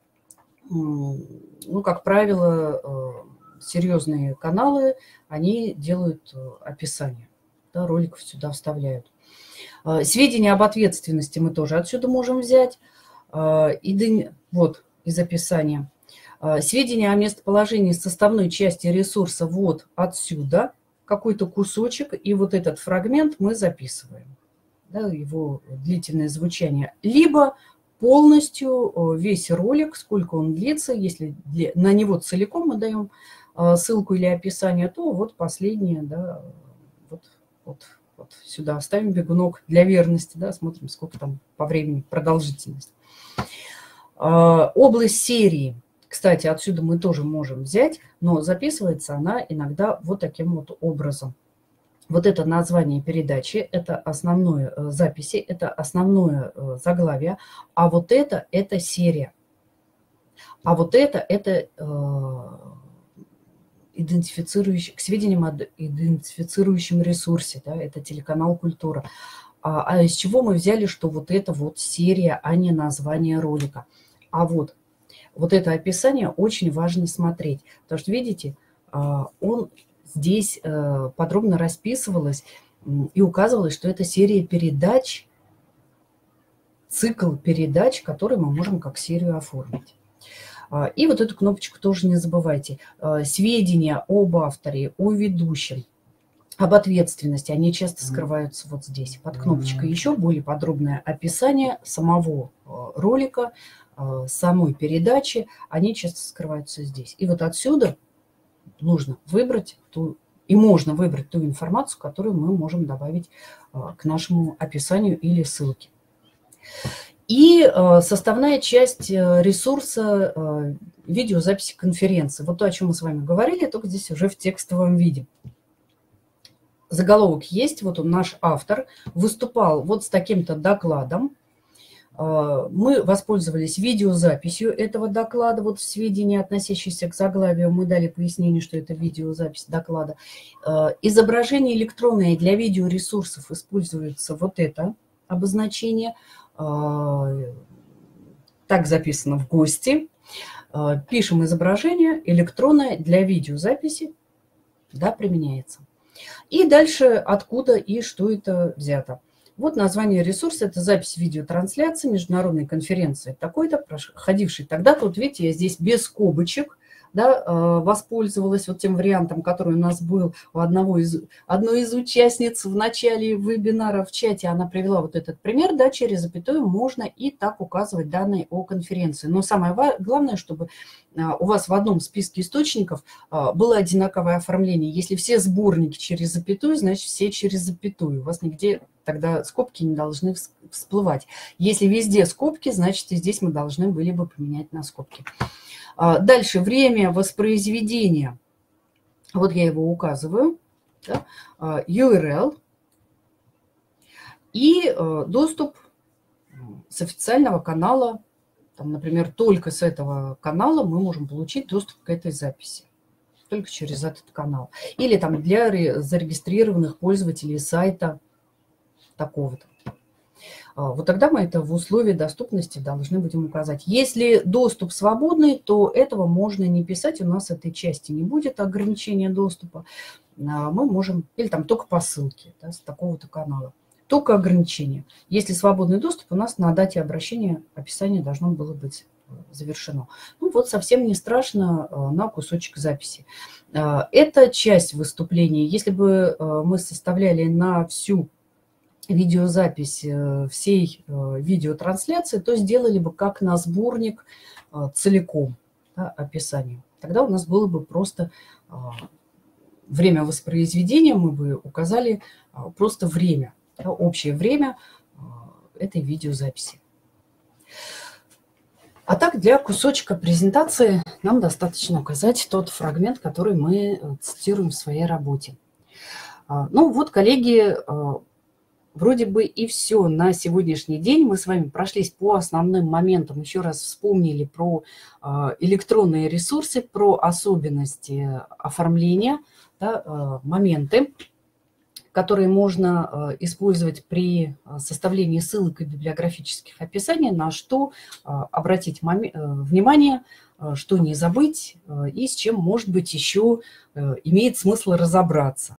Ну, как правило, серьезные каналы, они делают описание, да, роликов сюда вставляют. Сведения об ответственности мы тоже отсюда можем взять. Вот из описания. Сведения о местоположении составной части ресурса вот отсюда, какой-то кусочек, и вот этот фрагмент мы записываем, да, его длительное звучание. Либо полностью весь ролик, сколько он длится, если на него целиком мы даем ссылку или описание, то вот последнее, да, вот, вот, вот сюда оставим бегунок для верности, да, смотрим, сколько там по времени продолжительность. Область серии, кстати, отсюда мы тоже можем взять, но записывается она иногда вот таким вот образом. Вот это название передачи, это основное записи, это основное заглавие, а вот это – это серия. А вот это – это идентифицирующий, к сведениям о идентифицирующем ресурсе, да, это телеканал «Культура». А, а из чего мы взяли, что вот это вот серия, а не название ролика. А вот, вот это описание очень важно смотреть, потому что, видите, он здесь подробно расписывалось и указывалось, что это серия передач, цикл передач, который мы можем как серию оформить. И вот эту кнопочку тоже не забывайте. Сведения об авторе, о ведущем, об ответственности, они часто скрываются вот здесь, под кнопочкой. Еще более подробное описание самого ролика, самой передачи, они часто скрываются здесь. И вот отсюда нужно выбрать ту, и можно выбрать ту информацию, которую мы можем добавить к нашему описанию или ссылке. И составная часть ресурса видеозаписи конференции. Вот то, о чем мы с вами говорили, только здесь уже в текстовом виде. Заголовок есть, вот он, наш автор, выступал вот с таким-то докладом. Мы воспользовались видеозаписью этого доклада, вот сведения, относящиеся к заглавию, мы дали пояснение, что это видеозапись доклада. Изображение электронное для видеоресурсов используется вот это обозначение. Так записано в гости. Пишем изображение электронное для видеозаписи, да, применяется. И дальше откуда и что это взято. Вот название ресурса, это запись видеотрансляции международной конференции такой-то, проходившей тогда-то. Вот видите, я здесь без скобочек, да, воспользовалась вот тем вариантом, который у нас был у одного из, одной из участниц в начале вебинара в чате. Она привела вот этот пример, да, через запятую можно и так указывать данные о конференции. Но самое главное, чтобы у вас в одном списке источников было одинаковое оформление. Если все сборники через запятую, значит все через запятую. У вас нигде тогда скобки не должны всплывать. Если везде скобки, значит и здесь мы должны были бы поменять на скобки. Дальше время воспроизведения. Вот я его указываю. Да, ю ар эл. И доступ с официального канала. Там, например, только с этого канала мы можем получить доступ к этой записи. Только через этот канал. Или там для зарегистрированных пользователей сайта такого-то. Вот тогда мы это в условии доступности должны будем указать. Если доступ свободный, то этого можно не писать. У нас этой части не будет ограничения доступа. Мы можем, или там только по ссылке, да, с такого-то канала. Только ограничения. Если свободный доступ, у нас на дате обращения описание должно было быть завершено. Ну вот совсем не страшно на кусочек записи. Это часть выступления. Если бы мы составляли на всю видеозапись всей видеотрансляции, то сделали бы как на сборник целиком, да, описание. Тогда у нас было бы просто время воспроизведения, мы бы указали просто время, да, общее время этой видеозаписи. А так для кусочка презентации нам достаточно указать тот фрагмент, который мы цитируем в своей работе. Ну вот, коллеги, вроде бы и все на сегодняшний день. Мы с вами прошлись по основным моментам, еще раз вспомнили про электронные ресурсы, про особенности оформления, да, моменты, которые можно использовать при составлении ссылок и библиографических описаний, на что обратить внимание, что не забыть и с чем, может быть, еще имеет смысл разобраться.